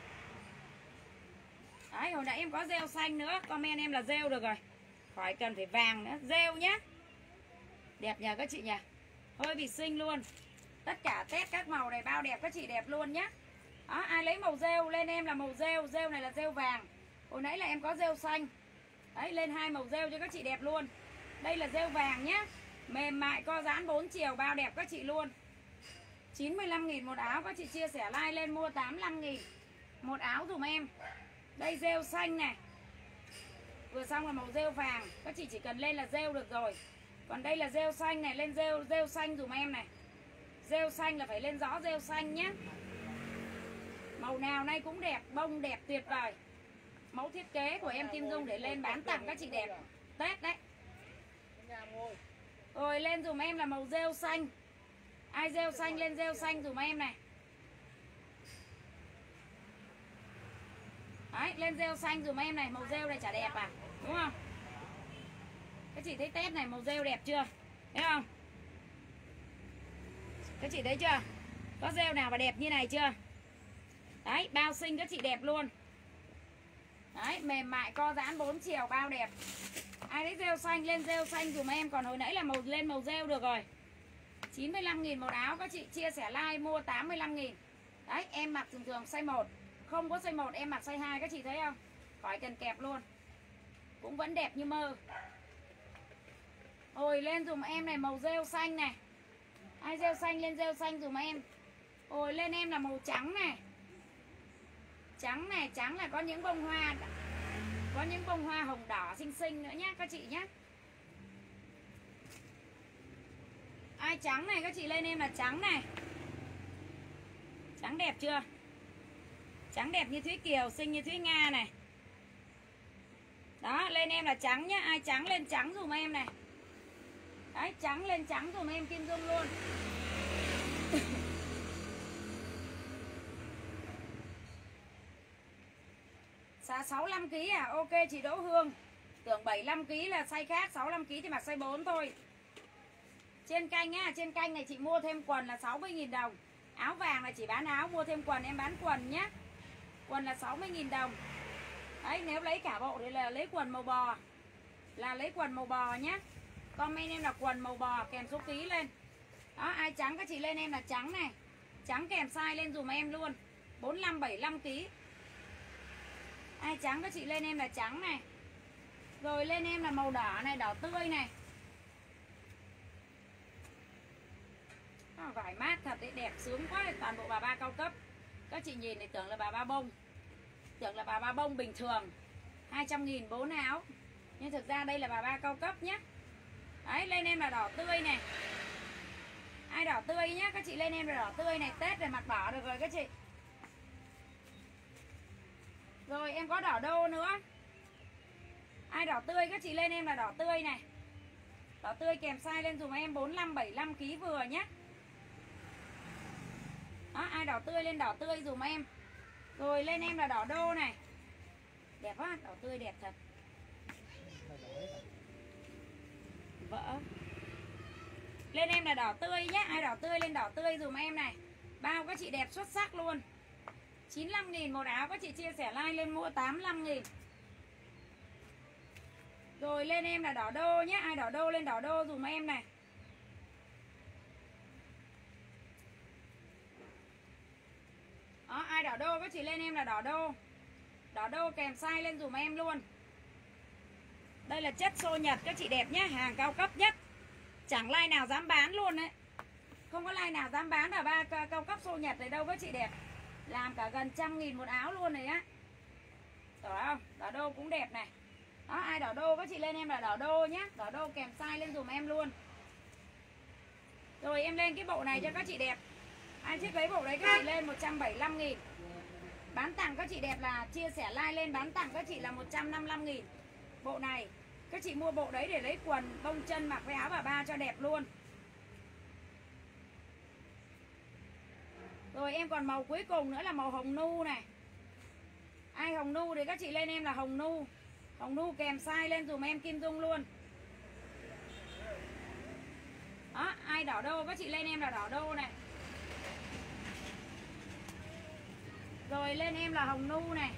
Đấy, hồi nãy em có rêu xanh nữa, comment em là rêu được rồi. Khỏi cần phải vàng nữa, rêu nhá. Đẹp nhờ các chị nhỉ. Hơi bị xinh luôn. Tất cả test các màu này bao đẹp các chị đẹp luôn nhá. Đó, ai lấy màu rêu lên em là màu rêu. Rêu này là rêu vàng. Hồi nãy là em có rêu xanh. Đấy, lên hai màu rêu cho các chị đẹp luôn. Đây là rêu vàng nhá. Mềm mại co giãn 4 chiều bao đẹp các chị luôn. 95.000 một áo. Các chị chia sẻ like lên mua 85.000 một áo dùm em. Đây rêu xanh này. Vừa xong là màu rêu vàng. Các chị chỉ cần lên là rêu được rồi. Còn đây là rêu xanh này. Lên rêu xanh dùm em này. Rêu xanh là phải lên rõ rêu xanh nhé. Màu nào nay cũng đẹp. Bông đẹp tuyệt vời. Mẫu thiết kế của em Kim Dung để lên bán tặng các chị đẹp Tết đấy. Rồi lên dùm em là màu rêu xanh. Ai rêu xanh lên rêu xanh dùm em này. Đấy, lên rêu xanh dùm em này. Màu rêu này chả đẹp à, đúng không? Các chị thấy Tết này màu rêu đẹp chưa? Thấy không? Các chị thấy chưa? Có rêu nào mà đẹp như này chưa? Đấy, bao xinh các chị đẹp luôn. Đấy, mềm mại co giãn 4 chiều bao đẹp. Ai lấy rêu xanh lên rêu xanh dùm em. Còn hồi nãy là lên màu rêu được rồi. 95.000 một áo. Các chị chia sẻ like mua 85.000. Đấy, em mặc thường thường size 1. Không có size 1 em mặc size 2. Các chị thấy không? Khỏi cần kẹp luôn. Cũng vẫn đẹp như mơ. Ôi lên dùm em này màu rêu xanh này. Ai rêu xanh lên rêu xanh dùm em. Ôi lên em là màu trắng này. Trắng này, trắng là có những bông hoa. Có những bông hoa hồng đỏ xinh xinh nữa nhá các chị nhá. Ai trắng này các chị lên em là trắng này. Trắng đẹp chưa? Trắng đẹp như Thúy Kiều, xinh như Thúy Nga này. Đó, lên em là trắng nhá. Ai trắng lên trắng dùm em này. Đấy, trắng lên trắng dùm em Kim Dung luôn. Giá 65kg à? Ok chị Đỗ Hương. Tưởng 75kg là size khác, 65kg thì mặc size 4 thôi. Trên kênh á, trên kênh này chị mua thêm quần là 60.000 đồng. Áo vàng là chỉ bán áo, mua thêm quần em bán quần nhá. Quần là 60.000 đồng. Đấy, nếu lấy cả bộ thì là lấy quần màu bò. Là lấy quần màu bò nhá. Comment em là quần màu bò kèm số ký lên. Đó, ai trắng các chị lên em là trắng này. Trắng kèm size lên dùm em luôn. 45 75kg. Ai trắng các chị lên em là trắng này. Rồi lên em là màu đỏ này, đỏ tươi này. Vải mát thật đấy, đẹp sướng quá. Toàn bộ bà ba cao cấp. Các chị nhìn thì tưởng là bà ba bông. Tưởng là bà ba bông bình thường. 200.000 4 áo. Nhưng thực ra đây là bà ba cao cấp nhé. Đấy, lên em là đỏ tươi này. Ai đỏ tươi nhá, các chị lên em là đỏ tươi này. Tết rồi mặc đỏ được rồi các chị. Rồi em có đỏ đô nữa. Ai đỏ tươi các chị lên em là đỏ tươi này. Đỏ tươi kèm size lên dùm em 45 75kg vừa nhé. Đó, ai đỏ tươi lên đỏ tươi dùm em. Rồi lên em là đỏ đô này. Đẹp quá, đỏ tươi đẹp thật. Vỡ. Lên em là đỏ tươi nhé. Ai đỏ tươi lên đỏ tươi dùm em này. Bao các chị đẹp xuất sắc luôn. 95.000 một áo. Các chị chia sẻ like lên mua 85.000. Rồi lên em là đỏ đô nhé. Ai đỏ đô lên đỏ đô dùm em này. Đó, ai đỏ đô các chị lên em là đỏ đô. Đỏ đô kèm size lên dùm em luôn. Đây là chất xô Nhật các chị đẹp nhé, hàng cao cấp nhất. Chẳng like nào dám bán luôn đấy. Không có like nào dám bán là ba cao cấp xô Nhật này đâu các chị đẹp. Làm cả gần 100.000 một áo luôn này á. Rõ không? Đỏ đô cũng đẹp này. Đó, ai đỏ đô các chị lên em là đỏ đô nhé. Đỏ đô kèm size lên dùm em luôn. Rồi em lên cái bộ này cho các chị đẹp. Ai thích lấy bộ đấy các chị lên 175.000. Bán tặng các chị đẹp là chia sẻ like lên bán tặng các chị là 155.000. Bộ này các chị mua bộ đấy để lấy quần bông chân mặc với áo bà ba cho đẹp luôn. Rồi em còn màu cuối cùng nữa là màu hồng nu này. Ai hồng nu thì các chị lên em là hồng nu. Hồng nu kèm size lên dùm em Kim Dung luôn. Đó, ai đỏ đô các chị lên em là đỏ đô này. Rồi lên em là hồng nu này.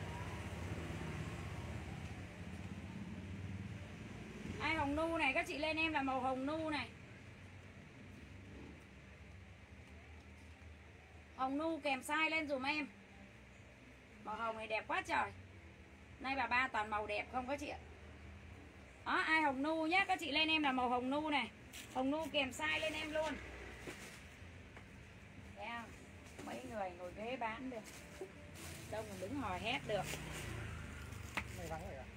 Ai hồng nu này các chị lên em là màu hồng nu này. Hồng nu kèm size lên dùm em. Màu hồng này đẹp quá trời. Nay bà ba toàn màu đẹp không các chị ạ. Đó, ai hồng nu nhé, các chị lên em là màu hồng nu này. Hồng nu kèm size lên em luôn. Thấy không? Mấy người ngồi ghế bán được. Đâu mà đứng hò hét được. Mày vắng rồi à?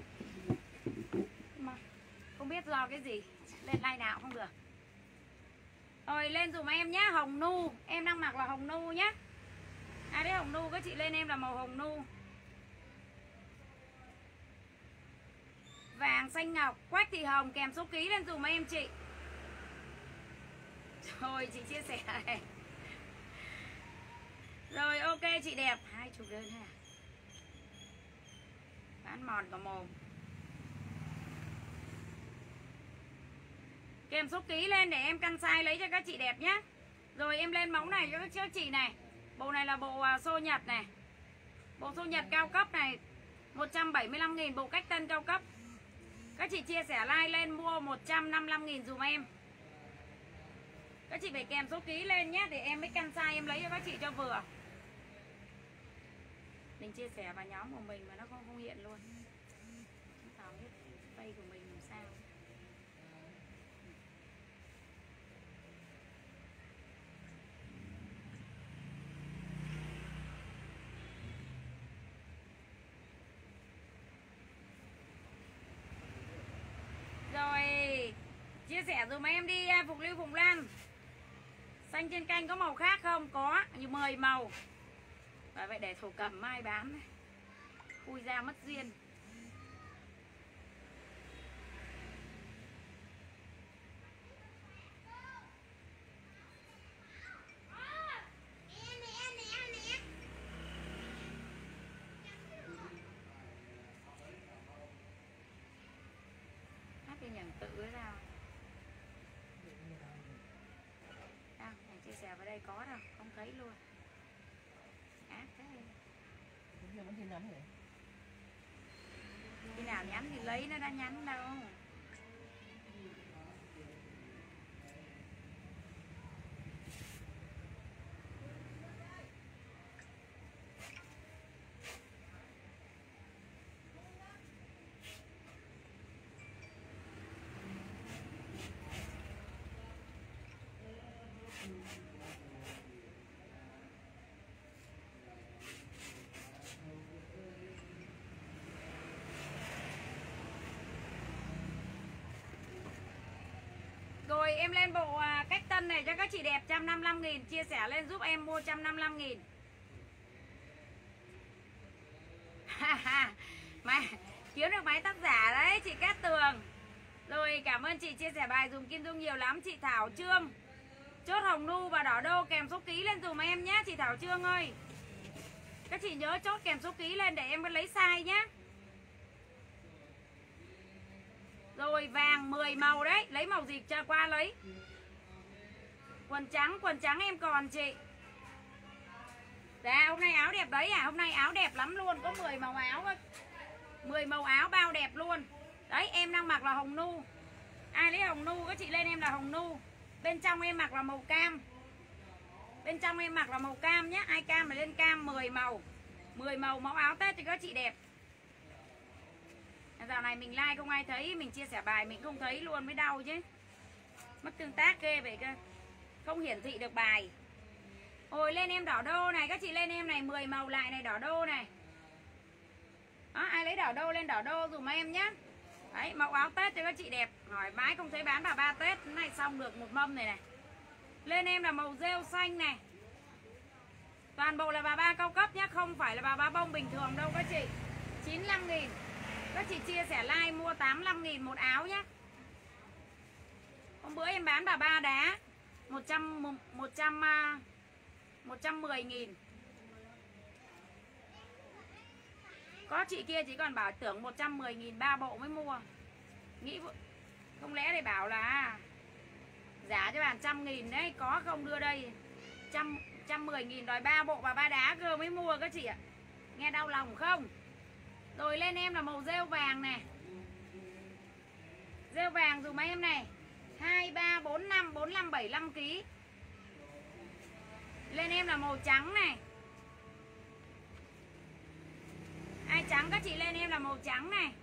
Mà không biết do cái gì. Lên like nào không được. Rồi lên dùm em nhé, hồng nu. Em đang mặc là hồng nu nhé. Ai đấy hồng nu các chị lên em là màu hồng nu. Vàng xanh ngọc, quách thì hồng kèm số ký lên dùm em chị. Rồi chị chia sẻ này. Rồi ok chị đẹp. 20 đơn ha. Bán mòn cả mồm. Kèm số ký lên để em căn size lấy cho các chị đẹp nhé. Rồi em lên mẫu này cho các chị này. Bộ này là bộ xô Nhật này. Bộ xô Nhật cao cấp này 175.000 bộ cách tân cao cấp. Các chị chia sẻ like lên mua 155.000 dùm em. Các chị phải kèm số ký lên nhé. Để em mới căn size em lấy cho các chị cho vừa. Mình chia sẻ vào nhóm của mình mà nó không hiện luôn. Không biết tay của mình làm sao. Rồi chia sẻ dùm em đi Phục Lưu Phụng Lan. Xanh trên canh có màu khác không? Có, như 10 màu. Và vậy để thổ cẩm mai bán này. Khui ra mất duyên. Hát cái nhận tự ấy nào. Đâu, này chia sẻ vào đây có đâu, không thấy luôn. Ác thế. Vẫn tin nhắn vậy. Khi nào nhắn thì lấy, nó đã nhắn đâu. Rồi em lên bộ cách tân này cho các chị đẹp 155.000. Chia sẻ lên giúp em mua 155.000. Mà kiếm được máy tác giả đấy chị Cát Tường. Rồi cảm ơn chị chia sẻ bài dùm Kim Dung nhiều lắm. Chị Thảo Trương chốt hồng nu và đỏ đô kèm số ký lên dùm em nhé. Chị Thảo Trương ơi, các chị nhớ chốt kèm số ký lên để em lấy size nhé. Rồi vàng 10 màu đấy. Lấy màu gì cho qua lấy. Quần trắng em còn chị. Dạ hôm nay áo đẹp đấy à. Hôm nay áo đẹp lắm luôn. Có 10 màu áo. 10 màu áo bao đẹp luôn. Đấy em đang mặc là hồng nu. Ai lấy hồng nu các chị lên em là hồng nu. Bên trong em mặc là màu cam. Bên trong em mặc là màu cam nhé. Ai cam thì lên cam 10 màu. 10 màu mẫu áo Tết thì các chị đẹp. Dạo này mình like không ai thấy, mình chia sẻ bài mình không thấy luôn, mới đau chứ. Mất tương tác ghê vậy cơ. Không hiển thị được bài. Ôi lên em đỏ đô này, các chị lên em này 10 màu lại này, đỏ đô này. Đó, ai lấy đỏ đô lên đỏ đô dùm em nhá. Đấy, mẫu áo Tết cho các chị đẹp. Hỏi mãi không thấy bán bà ba Tết. Cái này xong được một mâm này này. Lên em là màu rêu xanh này. Toàn bộ là bà ba cao cấp nhá, không phải là bà ba bông bình thường đâu các chị. 95.000. Các chị chia sẻ like mua 85.000 một áo nhá. Hôm bữa em bán bà ba đá 110.000. Có chị kia chỉ còn bảo tưởng 110.000 3 bộ mới mua. Nghĩ không lẽ để bảo là giá cho bạn 100.000 đấy, có không đưa đây. 110.000 đòi 3 bộ và 3 đá cơ mới mua các chị ạ. Nghe đau lòng không? Rồi lên em là màu rêu vàng này. Rêu vàng dùm em này. 2, 3, 4, 5, 45, 75 kg. Lên em là màu trắng này. Ai trắng các chị lên em là màu trắng này.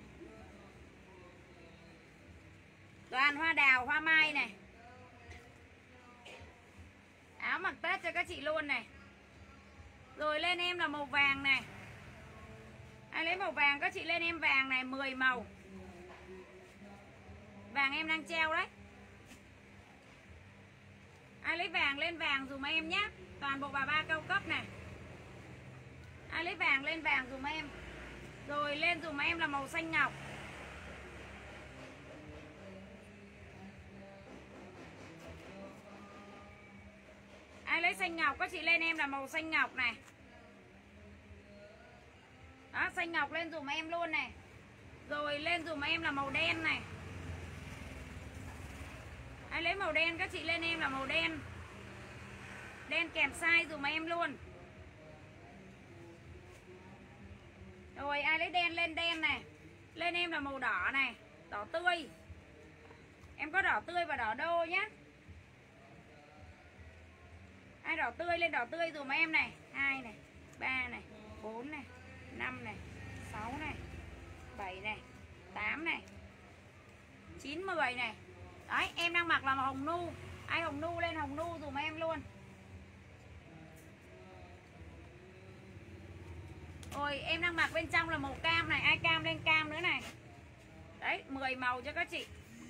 Toàn hoa đào, hoa mai này. Áo mặc Tết cho các chị luôn này. Rồi lên em là màu vàng này. Ai lấy màu vàng các chị lên em vàng này, 10 màu. Vàng em đang treo đấy. Ai lấy vàng lên vàng dùm em nhé. Toàn bộ bà ba cao cấp này. Ai lấy vàng lên vàng dùm em. Rồi lên dùm em là màu xanh ngọc. Ai lấy xanh ngọc các chị lên em là màu xanh ngọc này. Đó, xanh ngọc lên dùm em luôn này. Rồi lên dùm em là màu đen này. Ai lấy màu đen các chị lên em là màu đen. Đen kèm size dùm em luôn. Rồi ai lấy đen lên đen này. Lên em là màu đỏ này. Đỏ tươi. Em có đỏ tươi và đỏ đô nhé. Ai đỏ tươi lên đỏ tươi dùm em này. 2 này, 3 này, 4 này, 5 này, 6 này, 7 này, 8 này, 9, 10 này. Đấy, em đang mặc là màu hồng nu. Ai hồng nu lên hồng nu dùm em luôn. Ôi em đang mặc bên trong là màu cam này. Ai cam lên cam nữa này. Đấy, 10 màu cho các chị.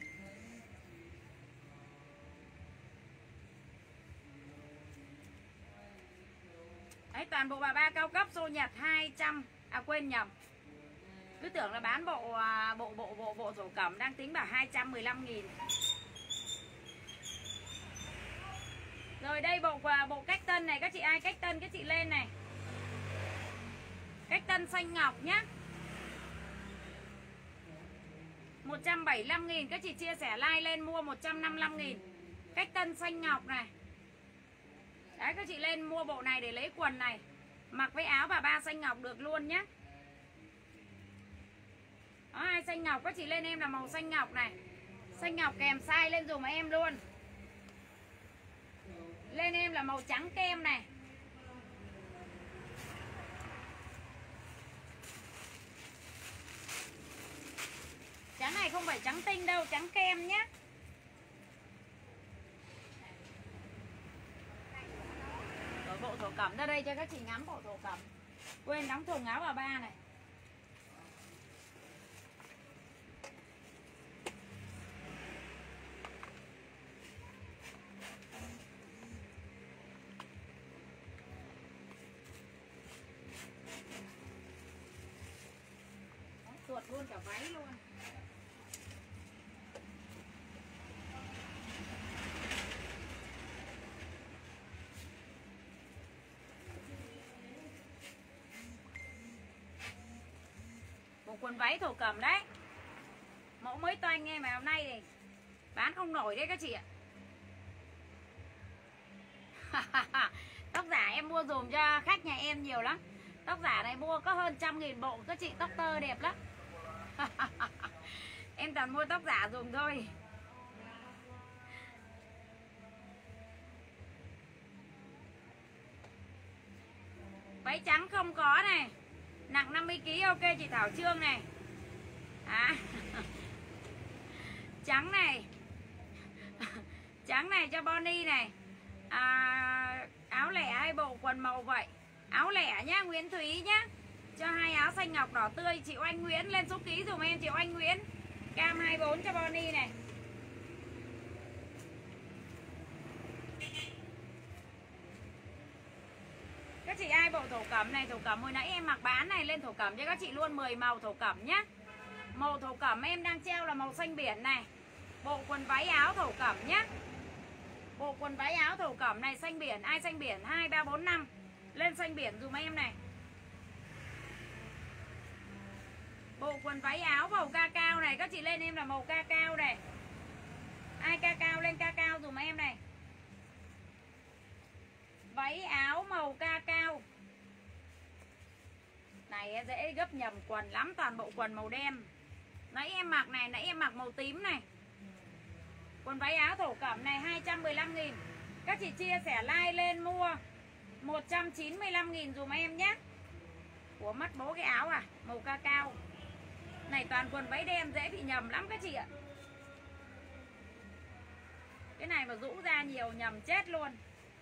Đấy, toàn bộ bà ba cao cấp xô Nhật 200. À quên nhầm. Cứ tưởng là bán bộ thổ cẩm, đang tính bảo 215.000. Rồi đây bộ cách tân này các chị, ai cách tân các chị lên này. Cách tân xanh ngọc nhá. 175.000 các chị chia sẻ like lên mua 155.000. Cách tân xanh ngọc này. Đấy các chị lên mua bộ này để lấy quần này. Mặc với áo bà ba xanh ngọc được luôn nhá. Đó, ai xanh ngọc các chị lên em là màu xanh ngọc này. Xanh ngọc kèm size lên dùm em luôn. Lên em là màu trắng kem này. Trắng này không phải trắng tinh đâu, trắng kem nhé. Rồi bộ thổ cẩm ra đây cho các chị ngắm bộ thổ cẩm. Quên đóng thùng áo bà ba này. Tuột luôn cả váy luôn. Một quần váy thổ cẩm đấy. Mẫu mới toanh nghe mà hôm nay thì bán không nổi đấy các chị ạ. Tóc giả em mua dùm cho khách nhà em nhiều lắm. Tóc giả này mua có hơn 100.000 bộ các chị, tóc tơ đẹp lắm. Em toàn mua tóc giả dùng thôi. Váy trắng không có này. Nặng 50kg ok chị Thảo Trương này. À, trắng này. Trắng này cho Bonnie này. Áo lẻ hay bộ quần màu vậy? Áo lẻ nhá, Nguyễn Thúy nhá. Cho 2 áo xanh ngọc đỏ tươi. Chị Oanh Nguyễn lên số ký dùm em, chị Oanh Nguyễn. Cam 24 cho Bonnie này. Các chị ai bộ thổ cẩm này, thổ cẩm hồi nãy em mặc bán này, lên thổ cẩm cho các chị luôn 10 màu thổ cẩm nhá. Màu thổ cẩm em đang treo là màu xanh biển này. Bộ quần váy áo thổ cẩm nhá. Bộ quần váy áo thổ cẩm này xanh biển, ai xanh biển 2 3 4 5 lên xanh biển dùm em này. Bộ quần váy áo màu ca cao này, các chị lên em là màu ca cao này. Ai ca cao lên ca cao dùm em này. Váy áo màu ca cao. Này dễ gấp nhầm quần lắm, toàn bộ quần màu đen. Nãy em mặc này, nãy em mặc màu tím này. Quần váy áo thổ cẩm này 215.000. Các chị chia sẻ like lên mua 195.000 dùm em nhé. Ủa mất bố cái áo à, màu ca cao. Này toàn quần váy đen dễ bị nhầm lắm các chị ạ. Cái này mà rũ ra nhiều nhầm chết luôn.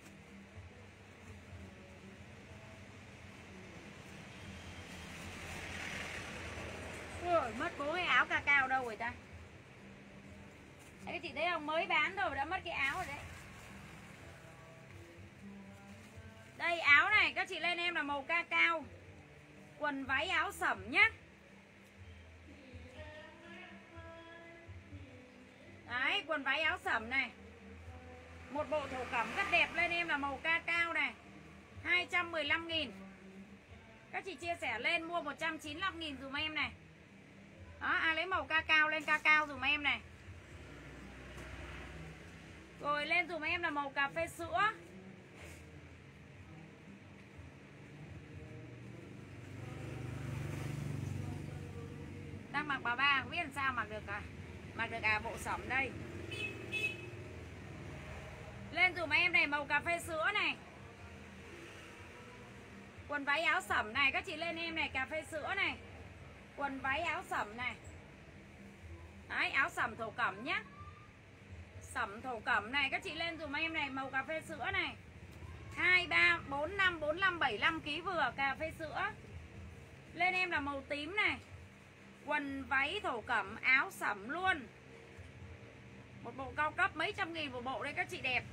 Ôi, mất bố cái áo ca cao đâu rồi ta. Đấy, các chị thấy không, mới bán rồi đã mất cái áo rồi đấy. Đây áo này các chị lên em là màu ca cao. Quần váy áo sẫm nhá. Đấy, quần váy áo sẫm này. Một bộ thổ cẩm rất đẹp lên em là màu ca cao này 215.000. Các chị chia sẻ lên mua 195.000 dùm em này. Đó, ai lấy màu ca cao lên ca cao dùm em này. Rồi lên dùm em là màu cà phê sữa. Đang mặc bà ba, không biết làm sao mặc được à. Mặc được à, bộ sẫm đây. Lên dùm em này màu cà phê sữa này. Quần váy áo sẫm này, các chị lên em này cà phê sữa này. Quần váy áo sẫm này. Đấy, áo sẫm thổ cẩm nhá. Sẫm thổ cẩm này, các chị lên dùm em này màu cà phê sữa này. 2 3 4 5 45 75 kg vừa cà phê sữa. Lên em là màu tím này. Quần váy thổ cẩm áo sẫm luôn. Một bộ cao cấp mấy trăm nghìn một bộ đây các chị đẹp.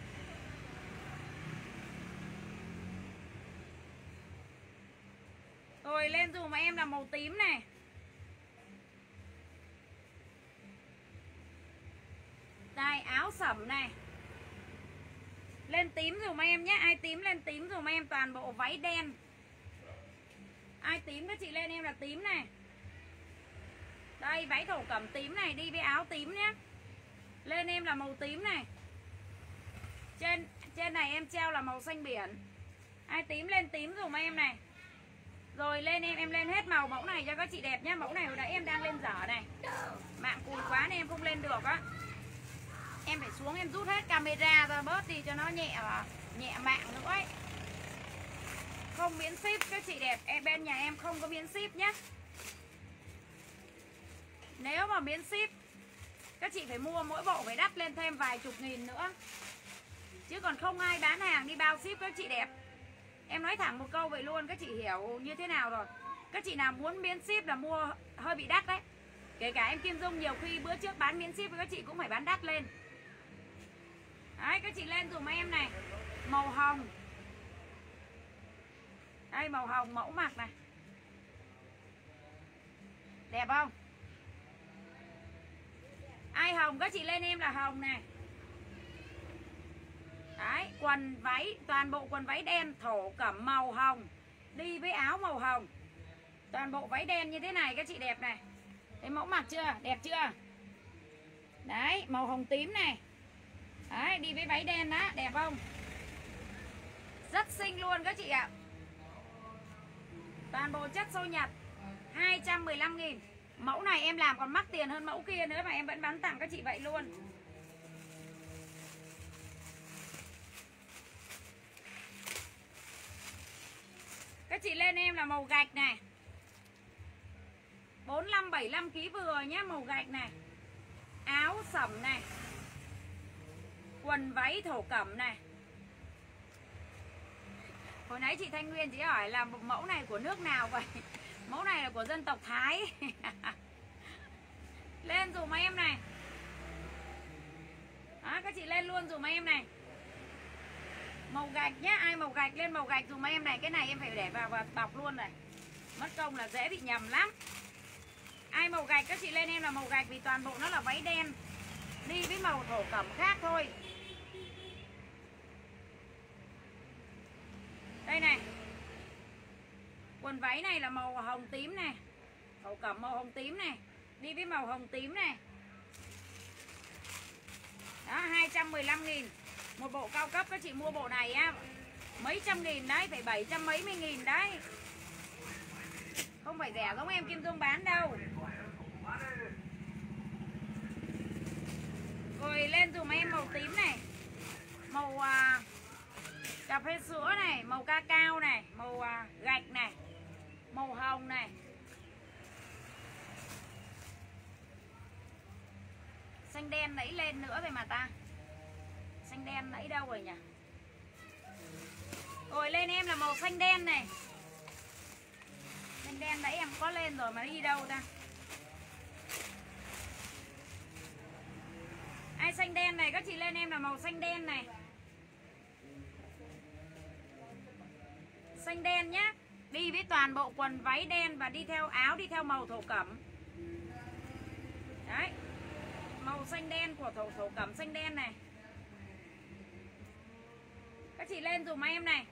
Rồi lên dùm em là màu tím này. Đây áo sẫm này. Lên tím dùm em nhé. Ai tím lên tím dùm em. Toàn bộ váy đen. Ai tím các chị lên em là tím này. Đây váy thổ cẩm tím này. Đi với áo tím nhé. Lên em là màu tím này. Trên này em treo là màu xanh biển. Ai tím lên tím dùm em này. Rồi lên em lên hết màu mẫu này cho các chị đẹp nhé. Mẫu này hồi nãy em đang lên dở này. Mạng cùi quá nên em không lên được á. Em phải xuống em rút hết camera ra bớt đi cho nó nhẹ mạng nữa ấy. Không miễn ship các chị đẹp. Bên nhà em không có miễn ship nhé. Nếu mà miễn ship các chị phải mua mỗi bộ phải đắt lên thêm vài chục nghìn nữa. Chứ còn không ai bán hàng đi bao ship các chị đẹp. Em nói thẳng một câu vậy luôn, các chị hiểu như thế nào rồi. Các chị nào muốn miễn ship là mua hơi bị đắt đấy. Kể cả em Kim Dung nhiều khi bữa trước bán miễn ship với các chị cũng phải bán đắt lên. Đấy, các chị lên dùm em này. Màu hồng. Đây màu hồng mẫu mặc này. Đẹp không? Ai hồng các chị lên em là hồng này. Đấy, quần váy, toàn bộ quần váy đen thổ cẩm màu hồng. Đi với áo màu hồng. Toàn bộ váy đen như thế này các chị đẹp này. Thấy mẫu mặc chưa? Đẹp chưa? Đấy, màu hồng tím này. Đấy, đi với váy đen đó, đẹp không? Rất xinh luôn các chị ạ. Toàn bộ chất xô nhật 215.000. Mẫu này em làm còn mắc tiền hơn mẫu kia nữa mà em vẫn bán tặng các chị vậy luôn. Các chị lên em là màu gạch này. 45 75 kg vừa nhá, màu gạch này. Áo sẫm này. Quần váy thổ cẩm này. Hồi nãy chị Thanh Nguyên chị hỏi là mẫu này của nước nào vậy? Mẫu này là của dân tộc Thái. Lên dùm em này. Đó, các chị lên luôn dùm em này. Màu gạch nhá, ai màu gạch lên màu gạch dùm em này. Cái này em phải để vào và bọc luôn này. Mất công là dễ bị nhầm lắm. Ai màu gạch các chị lên em là màu gạch, vì toàn bộ nó là váy đen đi với màu thổ cẩm khác thôi. Đây này. Quần váy này là màu hồng tím này. Thổ cẩm màu hồng tím này. Đi với màu hồng tím này. Đó, 215.000. Một bộ cao cấp các chị mua bộ này á, mấy trăm nghìn đấy, phải 700 mấy mươi nghìn đấy. Không phải rẻ giống em Kim Dung bán đâu. Rồi lên dùm em màu tím này. Màu cà phê sữa này, màu cacao này, màu gạch này, màu hồng này. Xanh đen nãy lên nữa rồi mà ta. Xanh đen nãy đâu rồi nhỉ? Rồi lên em là màu xanh đen này. Xanh đen nãy em có lên rồi mà đi đâu ta? Ai xanh đen này các chị lên em là màu xanh đen này. Xanh đen nhá. Đi với toàn bộ quần váy đen và đi theo áo đi theo màu thổ cẩm. Đấy. Màu xanh đen của thổ cẩm xanh đen này. Các chị lên dùm em này.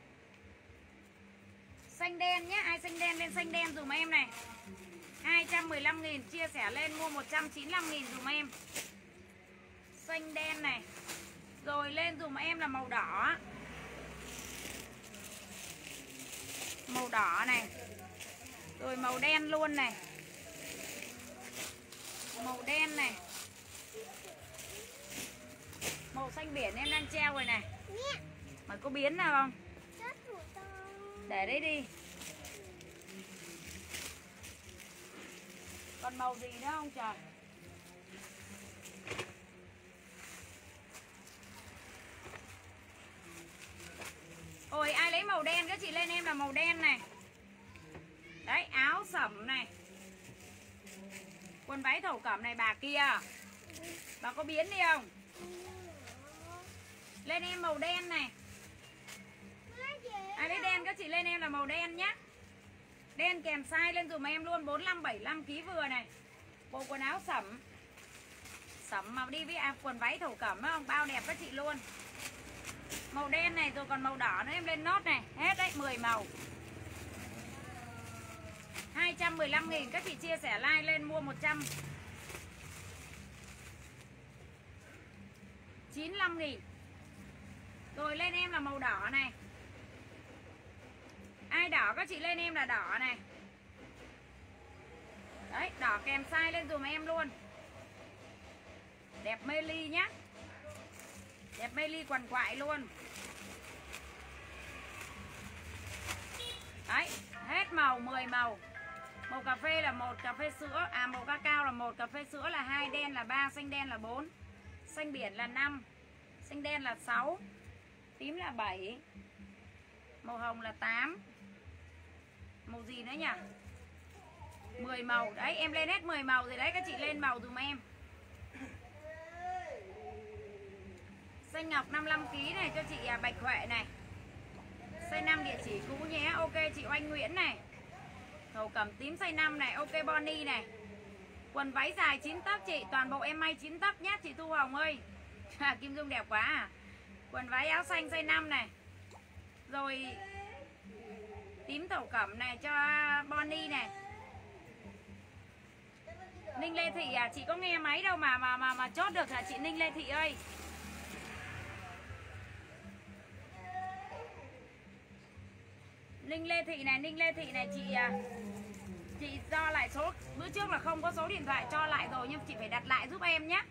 Xanh đen nhé, ai xanh đen lên xanh đen dùm em này. 215.000 chia sẻ lên mua 195.000 dùm em. Xanh đen này. Rồi lên dùm em là màu đỏ. Màu đỏ này. Rồi màu đen luôn này. Màu đen này. Màu xanh biển em đang treo rồi này. Mà có biến nào không? Để đấy đi. Còn màu gì nữa không trời? Ôi ai lấy màu đen các chị lên em là màu đen này. Đấy, áo sẫm này. Quần váy thổ cẩm này bà kia. Bà có biến đi không? Lên em màu đen này. Ai lấy đen các chị lên em là màu đen nhá. Đen kèm size lên dùm em luôn. 45 75 kg vừa này. Bộ quần áo sẫm. Sẫm mà đi với quần váy thổ cẩm không? Bao đẹp các chị luôn. Màu đen này rồi còn màu đỏ nữa em lên nốt này. Hết đấy 10 màu. 215.000 các chị chia sẻ like lên mua 195.000. Rồi lên em là màu đỏ này. Ai đỏ các chị lên em là đỏ này. Đấy, đỏ kèm size lên dùm em luôn. Đẹp mê ly nhá. Đẹp mê ly quằn quại luôn. Đấy, hết màu 10 màu. Màu cà phê là 1, cà phê sữa, màu cacao là 1, cà phê sữa là 2, đen là 3, xanh đen là 4, xanh biển là 5, xanh đen là 6, tím là 7, màu hồng là 8. Màu gì nữa nhỉ? 10 màu. Đấy, em lên hết 10 màu rồi đấy, các chị lên màu dùm em. Xanh ngọc 55 kg này cho chị Bạch Huệ này. Size 5 địa chỉ cũ nhé. Ok chị Oanh Nguyễn này. Thổ cẩm tím size 5 này. Ok Bonnie này. Quần váy dài 9 tấc chị. Toàn bộ em may 9 tấc nhé chị Thu Hồng ơi. Kim Dung đẹp quá à. Quần váy áo xanh size 5 này. Rồi tím thổ cẩm này cho Bonnie này. Ninh Lê Thị à, chị có nghe máy đâu mà chốt được hả chị Ninh Lê Thị ơi. Ninh Lê Thị này chị cho lại số, bữa trước là không có số điện thoại cho lại rồi nhưng chị phải đặt lại giúp em nhé.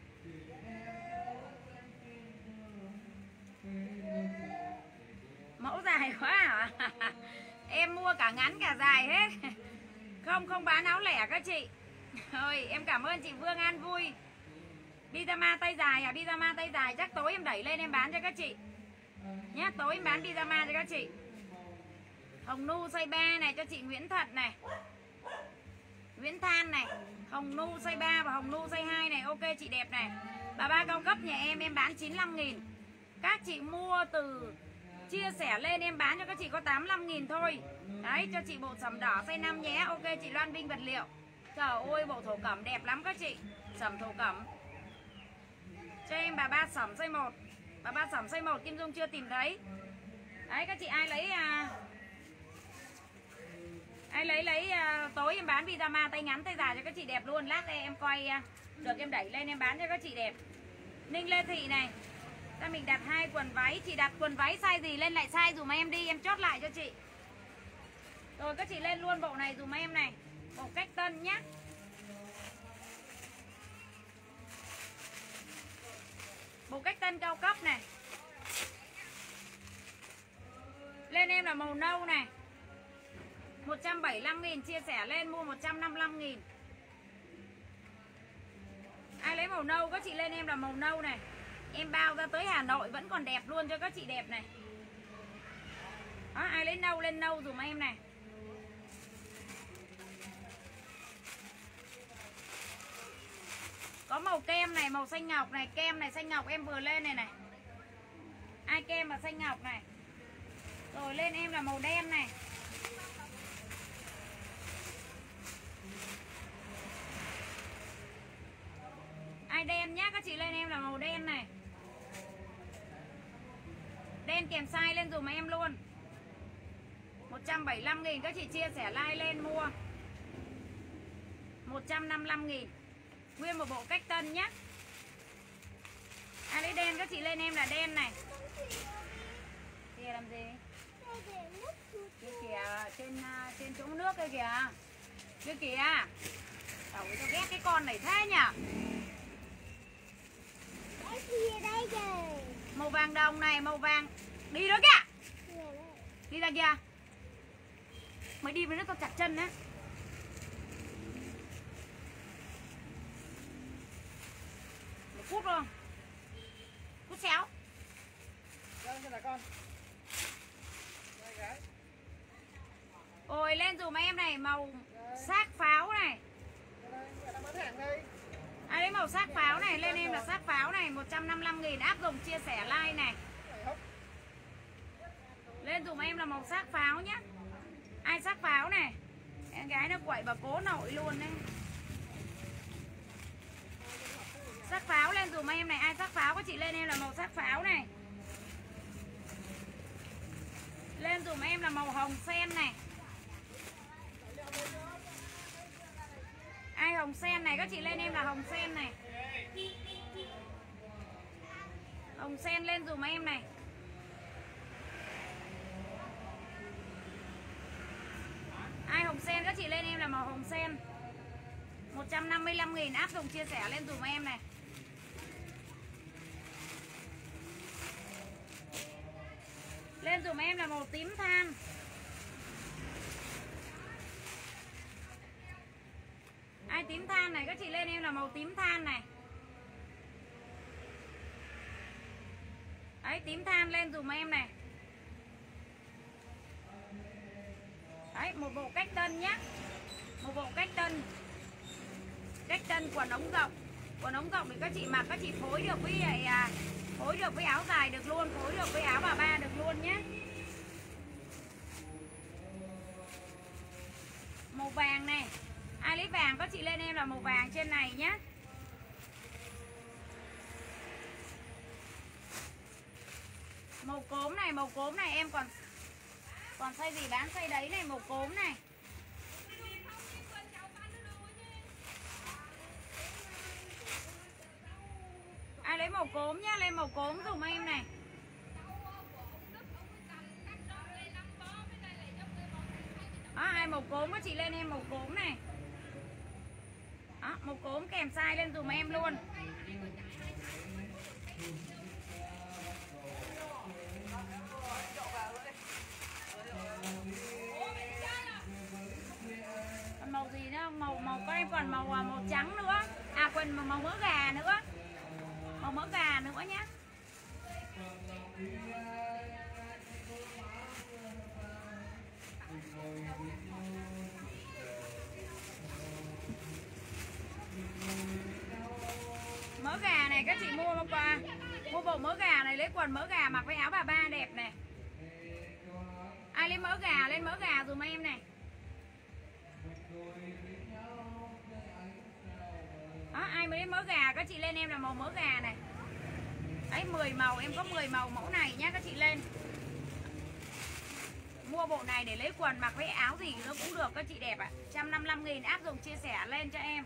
Mẫu dài quá hả? Em mua cả ngắn cả dài hết. Không bán áo lẻ các chị. Rồi em cảm ơn chị Vương An Vui. Pyjama tay dài à? Pyjama tay dài chắc tối em đẩy lên em bán cho các chị nhá. Tối em bán pyjama cho các chị. Hồng nu size 3 này cho chị Nguyễn Thật này, Nguyễn Than này. Hồng nu size 3 và hồng nu size 2 này. Ok chị đẹp này. Bà ba cao cấp nhà em bán 95.000. Các chị mua từ chia sẻ lên em bán cho các chị có 85.000 thôi. Đấy, cho chị bộ sẫm đỏ size 5 nhé. Ok chị Loan Vinh vật liệu. Trời ơi bộ thổ cẩm đẹp lắm các chị. Sẫm thổ cẩm. Cho em bà ba sẫm size 1. Bà ba sẫm size 1 Kim Dung chưa tìm thấy. Đấy các chị ai lấy tối em bán pyjama tay ngắn tay dài cho các chị đẹp luôn. Lát đây em quay được em đẩy lên em bán cho các chị đẹp. Ninh Lê Thị này. Ta mình đặt 2 quần váy. Chị đặt quần váy size gì lên lại size dùm em đi. Em chốt lại cho chị. Rồi các chị lên luôn bộ này dùm em này. Bộ cách tân nhá. Bộ cách tân cao cấp này. Lên em là màu nâu này. 175.000 chia sẻ lên mua 155.000. Ai lấy màu nâu các chị lên em là màu nâu này. Em bao ra tới Hà Nội vẫn còn đẹp luôn cho các chị đẹp này. Đó, ai lấy nâu lên nâu dùm em này. Có màu kem này, màu xanh ngọc này. Kem này, xanh ngọc em vừa lên này này. Ai kem mà xanh ngọc này. Rồi lên em là màu đen này. Ai đen nhá, các chị lên em là màu đen này. Đen kèm size lên dùm em luôn. 175.000 các chị chia sẻ like lên mua 155.000. Nguyên một bộ cách tân nhá. Ai lấy đen các chị lên em là đen này. Kìa làm gì? Kia kìa, trên chỗ nước kia kìa. Kia kìa. Tao cho ghét cái con này thế nhỉ. Màu vàng đồng này, màu vàng. Đi đó kìa. Đi ra kìa. Mày đi với nó tao chặt chân á. Mày cút luôn. Cút xéo. Ôi lên dùm em này màu xác pháo này. Ai lấy màu xác pháo này lên em là xác pháo này 155.000 áp dụng chia sẻ like này. Lên dùm em là màu xác pháo nhá. Ai xác pháo này. Em gái nó quậy bà cố nội luôn đấy. Xác pháo lên dùm em này. Ai xác pháo các chị lên em là màu xác pháo này. Lên dùm em là màu hồng sen này. Ai hồng sen này các chị lên em là hồng sen này. Hồng sen lên dùm em này. Ai hồng sen các chị lên em là màu hồng sen 155.000 áp dụng chia sẻ lên dùm em này. Lên dùm em là màu tím than. Ai tím than này các chị lên em là màu tím than này. Đấy tím than lên dùm em này. Đấy một bộ cách tân nhá. Một bộ cách tân. Cách tân quần ống rộng. Quần ống rộng thì các chị mặc các chị phối được với phối được với áo dài được luôn, phối được với áo bà ba được luôn nhé. Màu vàng này. Ai lấy vàng các chị lên em là màu vàng trên này nhé. Màu cốm này em còn size gì bán size đấy này, màu cốm này. Ai lấy màu cốm nhá, lên màu cốm dùm em này. Đó, ai màu cốm các chị lên em màu cốm này. Đó, màu cốm kèm size lên dùm em luôn. Còn màu gì nữa không? màu con em còn màu trắng nữa. À quên, màu mỡ gà nữa. Màu mỡ gà nữa nhá. Mỡ gà này các chị mua qua, mua bộ mỡ gà này lấy quần mỡ gà mặc với áo bà ba đẹp này. Ai lấy mỡ gà lên mỡ gà dùm em này. Đó, ai mới lấy mỡ gà các chị lên em là màu mỡ gà này. Đấy 10 màu, em có 10 màu mẫu này nhá các chị lên. Mua bộ này để lấy quần mặc với áo gì nó cũng được các chị đẹp ạ. 155.000 áp dụng chia sẻ lên cho em.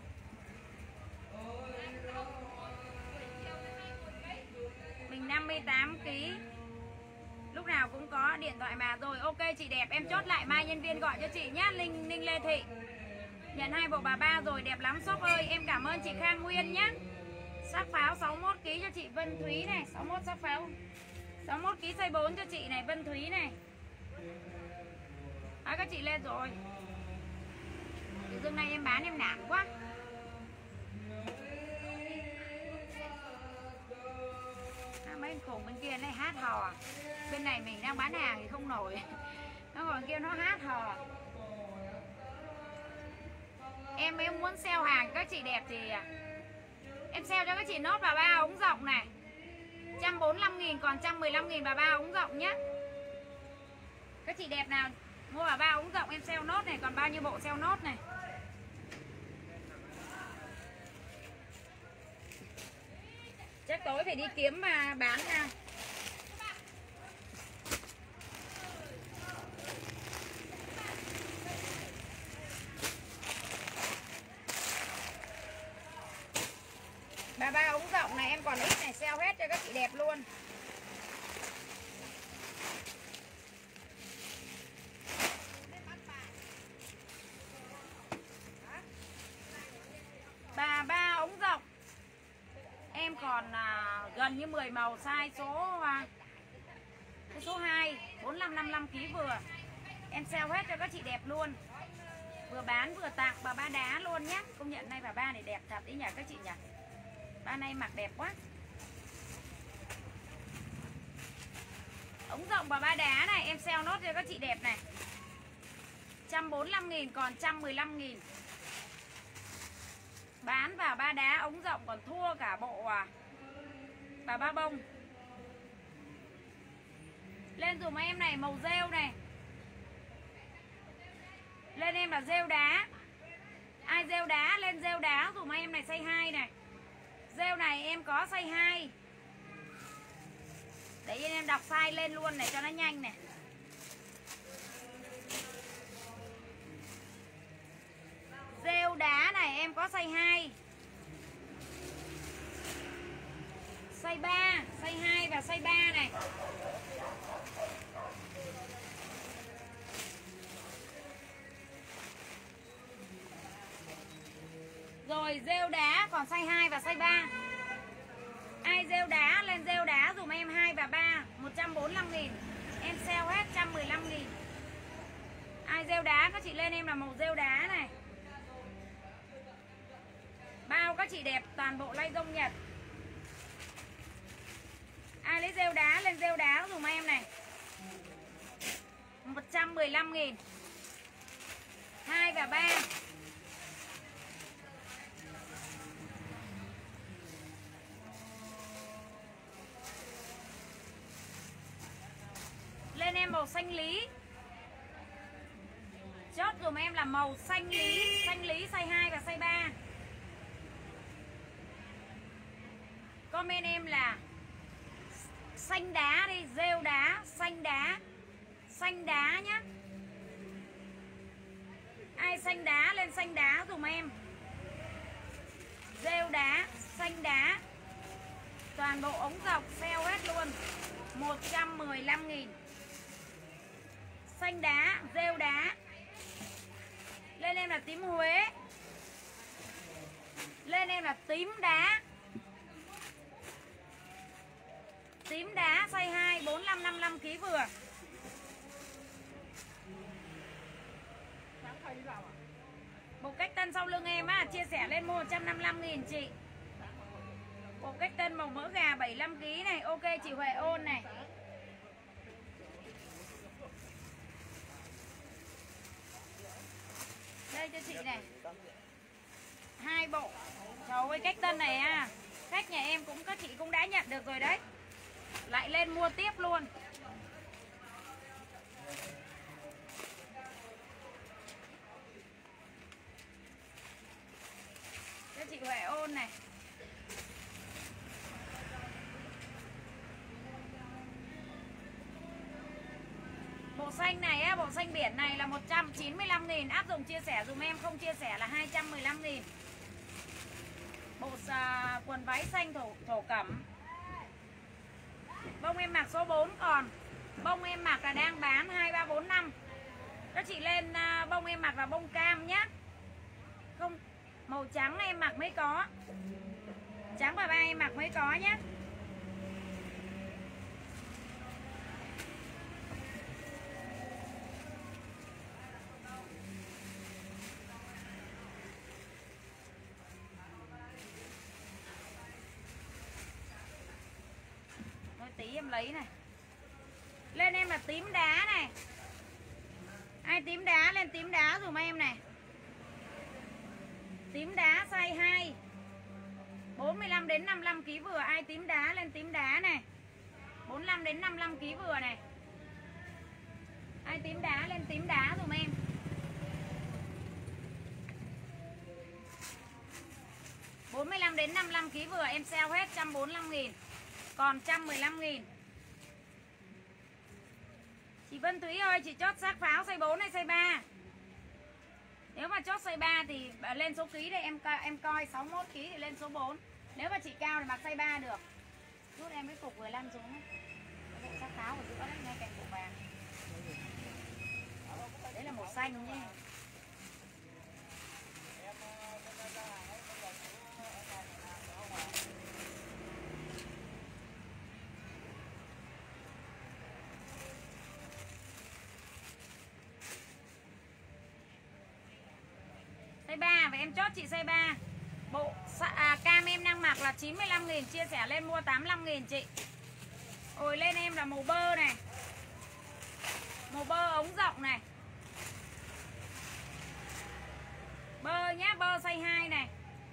Mình 58 kg. Lúc nào cũng có điện thoại mà. Rồi ok chị đẹp, em chốt lại mai nhân viên gọi cho chị nhá. Ninh Lê Thị nhận 2 bộ bà ba rồi, đẹp lắm shop ơi. Em cảm ơn chị Khang Nguyên nhá. Sắc pháo 61 kg cho chị Vân Thúy này, 61 sắc pháo 61 kg size 4 cho chị này Vân Thúy này. Đó, các chị lên rồi. Tự dưng này em bán em nản quá. Mấy khủng bên kia này hát hò. Bên này mình đang bán hàng thì không nổi. Nó còn kia nó hát hò. Em muốn sale hàng các chị đẹp thì em sale cho các chị nốt bà ba ống rộng này 145.000 còn 115.000 bà ba ống rộng nhé. Các chị đẹp nào mua bà ba ống rộng em sale nốt này. Còn bao nhiêu bộ sale nốt này. Chắc tối phải đi kiếm mà bán nha. Bà ba ống rộng này em còn ít này, sale hết cho các chị đẹp luôn. Bà ba ống rộng em còn gần như 10 màu size số 2 45-55 kg vừa. Em sale hết cho các chị đẹp luôn. Vừa bán vừa tặng bà ba đá luôn nhé. Công nhận này bà ba này đẹp thật ý nhỉ các chị nhỉ. Ba này mặc đẹp quá. Ống rộng bà ba đá này em sale nốt cho các chị đẹp này. 145.000 còn 115.000. Bán vào ba đá ống rộng còn thua cả bộ bà ba bông. Lên dùm em này màu rêu này. Lên em là rêu đá. Ai rêu đá lên rêu đá dùm em này size 2 này. Rêu này em có size 2. Để em đọc size lên luôn này cho nó nhanh này. Rêu đá này em có size 2. Size 3, size 2 và size 3 này. Rồi rêu đá còn size 2 và size 3. Ai rêu đá lên rêu đá dùm em 2 và 3 145.000. Em sale hết 115.000. Ai rêu đá các chị lên em là màu rêu đá này. Bao các chị đẹp toàn bộ lay dông Nhật. Ai lấy rêu đá lên rêu đá dùm em này 115.000. 2 và 3. Lên em màu xanh lý. Chốt dùm em là màu xanh lý size 2 và size 3. Comment em là xanh đá đi, rêu đá, xanh đá nhá. Ai xanh đá lên xanh đá dùm em. Rêu đá, xanh đá. Toàn bộ ống dọc sale hết luôn 115.000. Xanh đá, rêu đá. Lên em là tím Huế. Lên em là tím đá. Tím đá size 2 45-55 kg vừa. Bộ cách tân sau lưng em á, chia sẻ lên mua 155.000 chị. Bộ cách tân màu mỡ gà 75kg này. Ok chị Huệ ôn này. Đây cho chị này. 2 bộ. Trời ơi cách tân này à, khách nhà em cũng các chị cũng đã nhận được rồi đấy. Lại lên mua tiếp luôn. Cho chị Huệ ôn này. Bộ xanh này á, bộ xanh biển này là 195.000. Áp dụng chia sẻ dùm em, không chia sẻ là 215.000. Bộ quần váy xanh thổ cẩm. Bông em mặc số 4 còn. Bông em mặc là đang bán 2, 3, 4, 5. Các chị lên bông em mặc là bông cam nhá. Không, màu trắng em mặc mới có. Trắng và ba em mặc mới có nhá. Nói tí em lấy này. Lên em là tím đá này. Ai tím đá lên tím đá dùm em này. Tím đá size 2 45 đến 55 kg vừa. Ai tím đá lên tím đá này. 45 đến 55 kg vừa này. Ai tím đá lên tím đá dùm em. bốn mươi lăm đến 55 kg vừa em sale hết 145.000. Còn 115.000. Chị Vân Thúy ơi, chị chốt xác pháo size 4 hay size 3? Nếu mà chốt size 3 thì lên số ký đây em coi 61 kg thì lên số 4. Nếu mà chị cao thì mặc size 3 được. Rút em cái cục vừa lăn xuống ấy. Cái bộ xác pháo ở giữa đấy, ngay cạnh cục vàng. Đấy là màu xanh nhé. Size 3 và em chốt chị size 3. Bộ cam em đang mặc là 95.000, chia sẻ lên mua 85.000 chị. Ôi lên em là màu bơ này. Màu bơ ống rộng này. Bơ nhá, bơ size 2 này.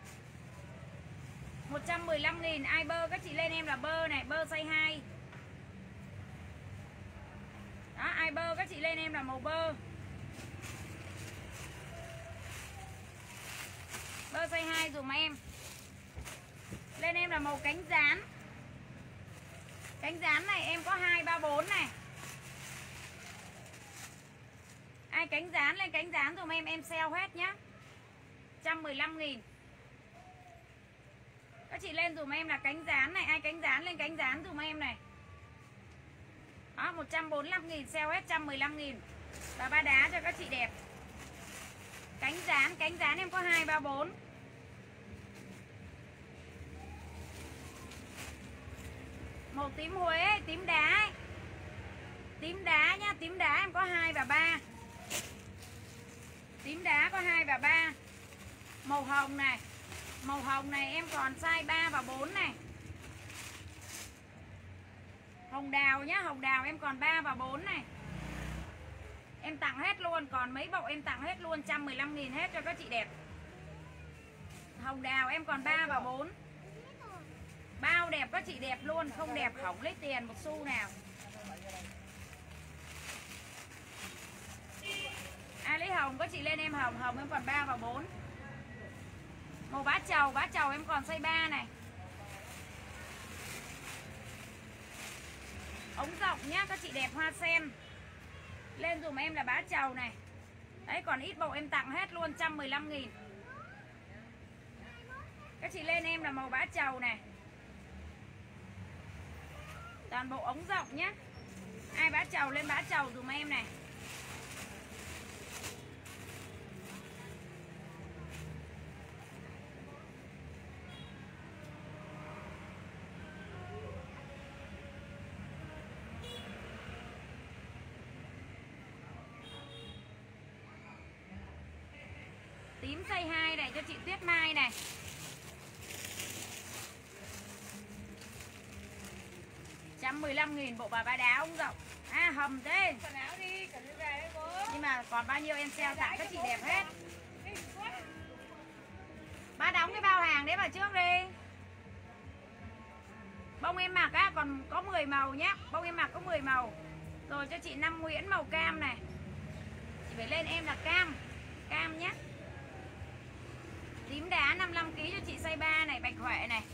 115.000, ai bơ các chị lên em là bơ này, bơ size 2. Đó, ai bơ các chị lên em là màu bơ. Bơ size 2 dùm em. Lên em là màu cánh rán. Cánh rán này em có 2, 3, 4 này. Ai cánh rán lên cánh rán dùm em sale hết nhá. 115.000. Các chị lên dùm em là cánh rán này, ai cánh rán lên cánh rán dùm em này. Đó, 145.000 sale hết 115.000. Và ba đá cho các chị đẹp. Cánh rán em có 2, 3, 4. Màu tím Huế, tím đá ấy. Tím đá nhá, tím đá em có 2 và 3. Tím đá có 2 và 3. Màu hồng này. Màu hồng này em còn size 3 và 4 này. Hồng đào nhá, hồng đào em còn 3 và 4 này. Em tặng hết luôn, còn mấy bộ em tặng hết luôn 115.000 hết cho các chị đẹp. Hồng đào em còn 3 và 4. Bao đẹp các chị đẹp luôn, không đẹp hỏng lấy tiền một xu nào. Ai lấy hồng các chị lên em hồng, hồng em còn 3 và 4. Màu bá trầu em còn size 3 này. Ống rộng nhá các chị đẹp hoa sen. Lên dùm em là bá trầu này. Đấy còn ít bộ em tặng hết luôn 115.000. Các chị lên em là màu bá trầu này. Toàn bộ ống rộng nhá. Ai bá trầu lên bá trầu dùm em này. tím size 2 này cho chị Tuyết Mai này. Trăm 15.000 bộ bà đá ống rộng. À hầm thế. Quần áo đi, cần đi về đấy bố. Nhưng mà còn bao nhiêu em sale tặng các chị đẹp hết. Ba đóng cái bao hàng đấy vào trước đi. Bông em mặc á còn có 10 màu nhá. Bông em mặc có 10 màu. Rồi cho chị Năm Nguyễn màu cam này. Chị phải lên em là cam. Cam nhá. Tím đá 55kg cho chị size 3 này, Bạch Huệ này.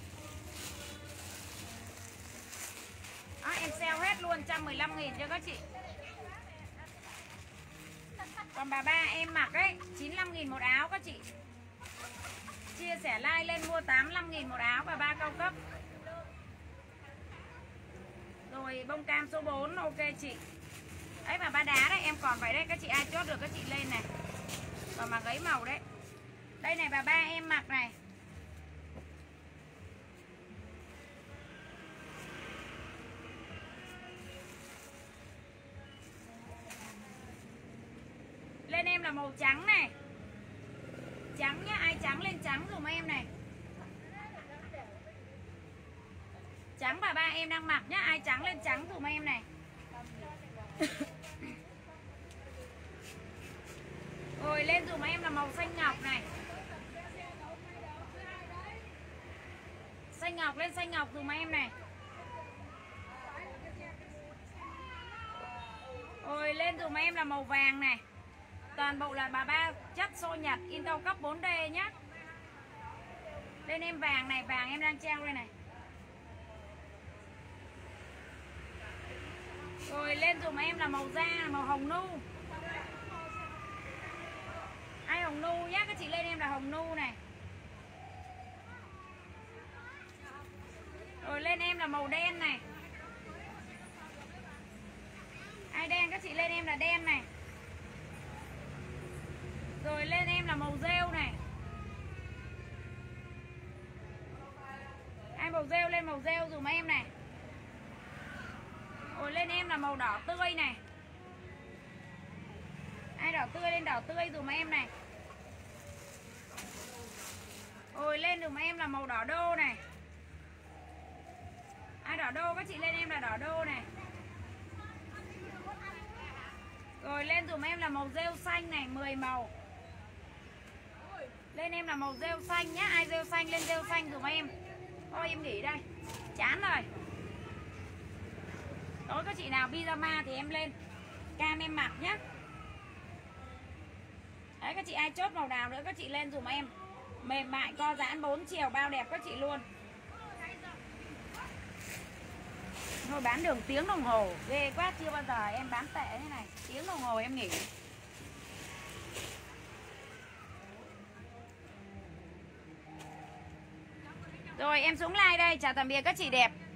Đó, em sale hết luôn 115.000 cho các chị. Còn bà ba em mặc ấy 95.000 một áo các chị. Chia sẻ like lên mua 85.000 một áo bà ba cao cấp. Rồi bông cam số 4 ok chị. Đấy mà ba đá đấy em còn vậy đấy, các chị ai chốt được các chị lên này. Còn mà gấy màu đấy. Đây này bà ba em mặc này. Lên em là màu trắng này. Trắng nhá, ai trắng lên trắng dùm em này. Trắng bà ba em đang mặc nhá, ai trắng lên trắng dùm em này. Rồi lên dùm em là màu xanh ngọc này. Xanh ngọc lên xanh ngọc dùm em này. Rồi lên dùm em là màu vàng này. Toàn bộ là bà ba chất xô nhật in cao cấp 4D nhá. Lên em vàng này, vàng em đang treo đây này. Rồi lên dùm em là màu da, màu hồng nu. Ai hồng nu nhá, các chị lên em là hồng nu này. Rồi lên em là màu đen này. Ai đen các chị lên em là đen này. Rồi lên em là màu rêu này. Ai màu rêu lên màu rêu dùm em này. Rồi lên em là màu đỏ tươi này. Ai đỏ tươi lên đỏ tươi dùm em này. Rồi lên dùm em là màu đỏ đô này. Ai đỏ đô các chị lên em là đỏ đô này. Rồi lên dùm em là màu rêu xanh này, 10 màu. Lên em là màu rêu xanh nhá, ai rêu xanh lên rêu xanh dùm em. Thôi em nghỉ đây, chán rồi. Tối có chị nào pyjama thì em lên cam em mặc nhá. Đấy các chị ai chốt màu nào nữa các chị lên dùm em. Mềm mại co giãn 4 chiều bao đẹp các chị luôn. Thôi bán đường tiếng đồng hồ ghê quá, chưa bao giờ em bán tệ như này. Tiếng đồng hồ em nghỉ. Rồi em xuống like đây, chào tạm biệt các chị đẹp.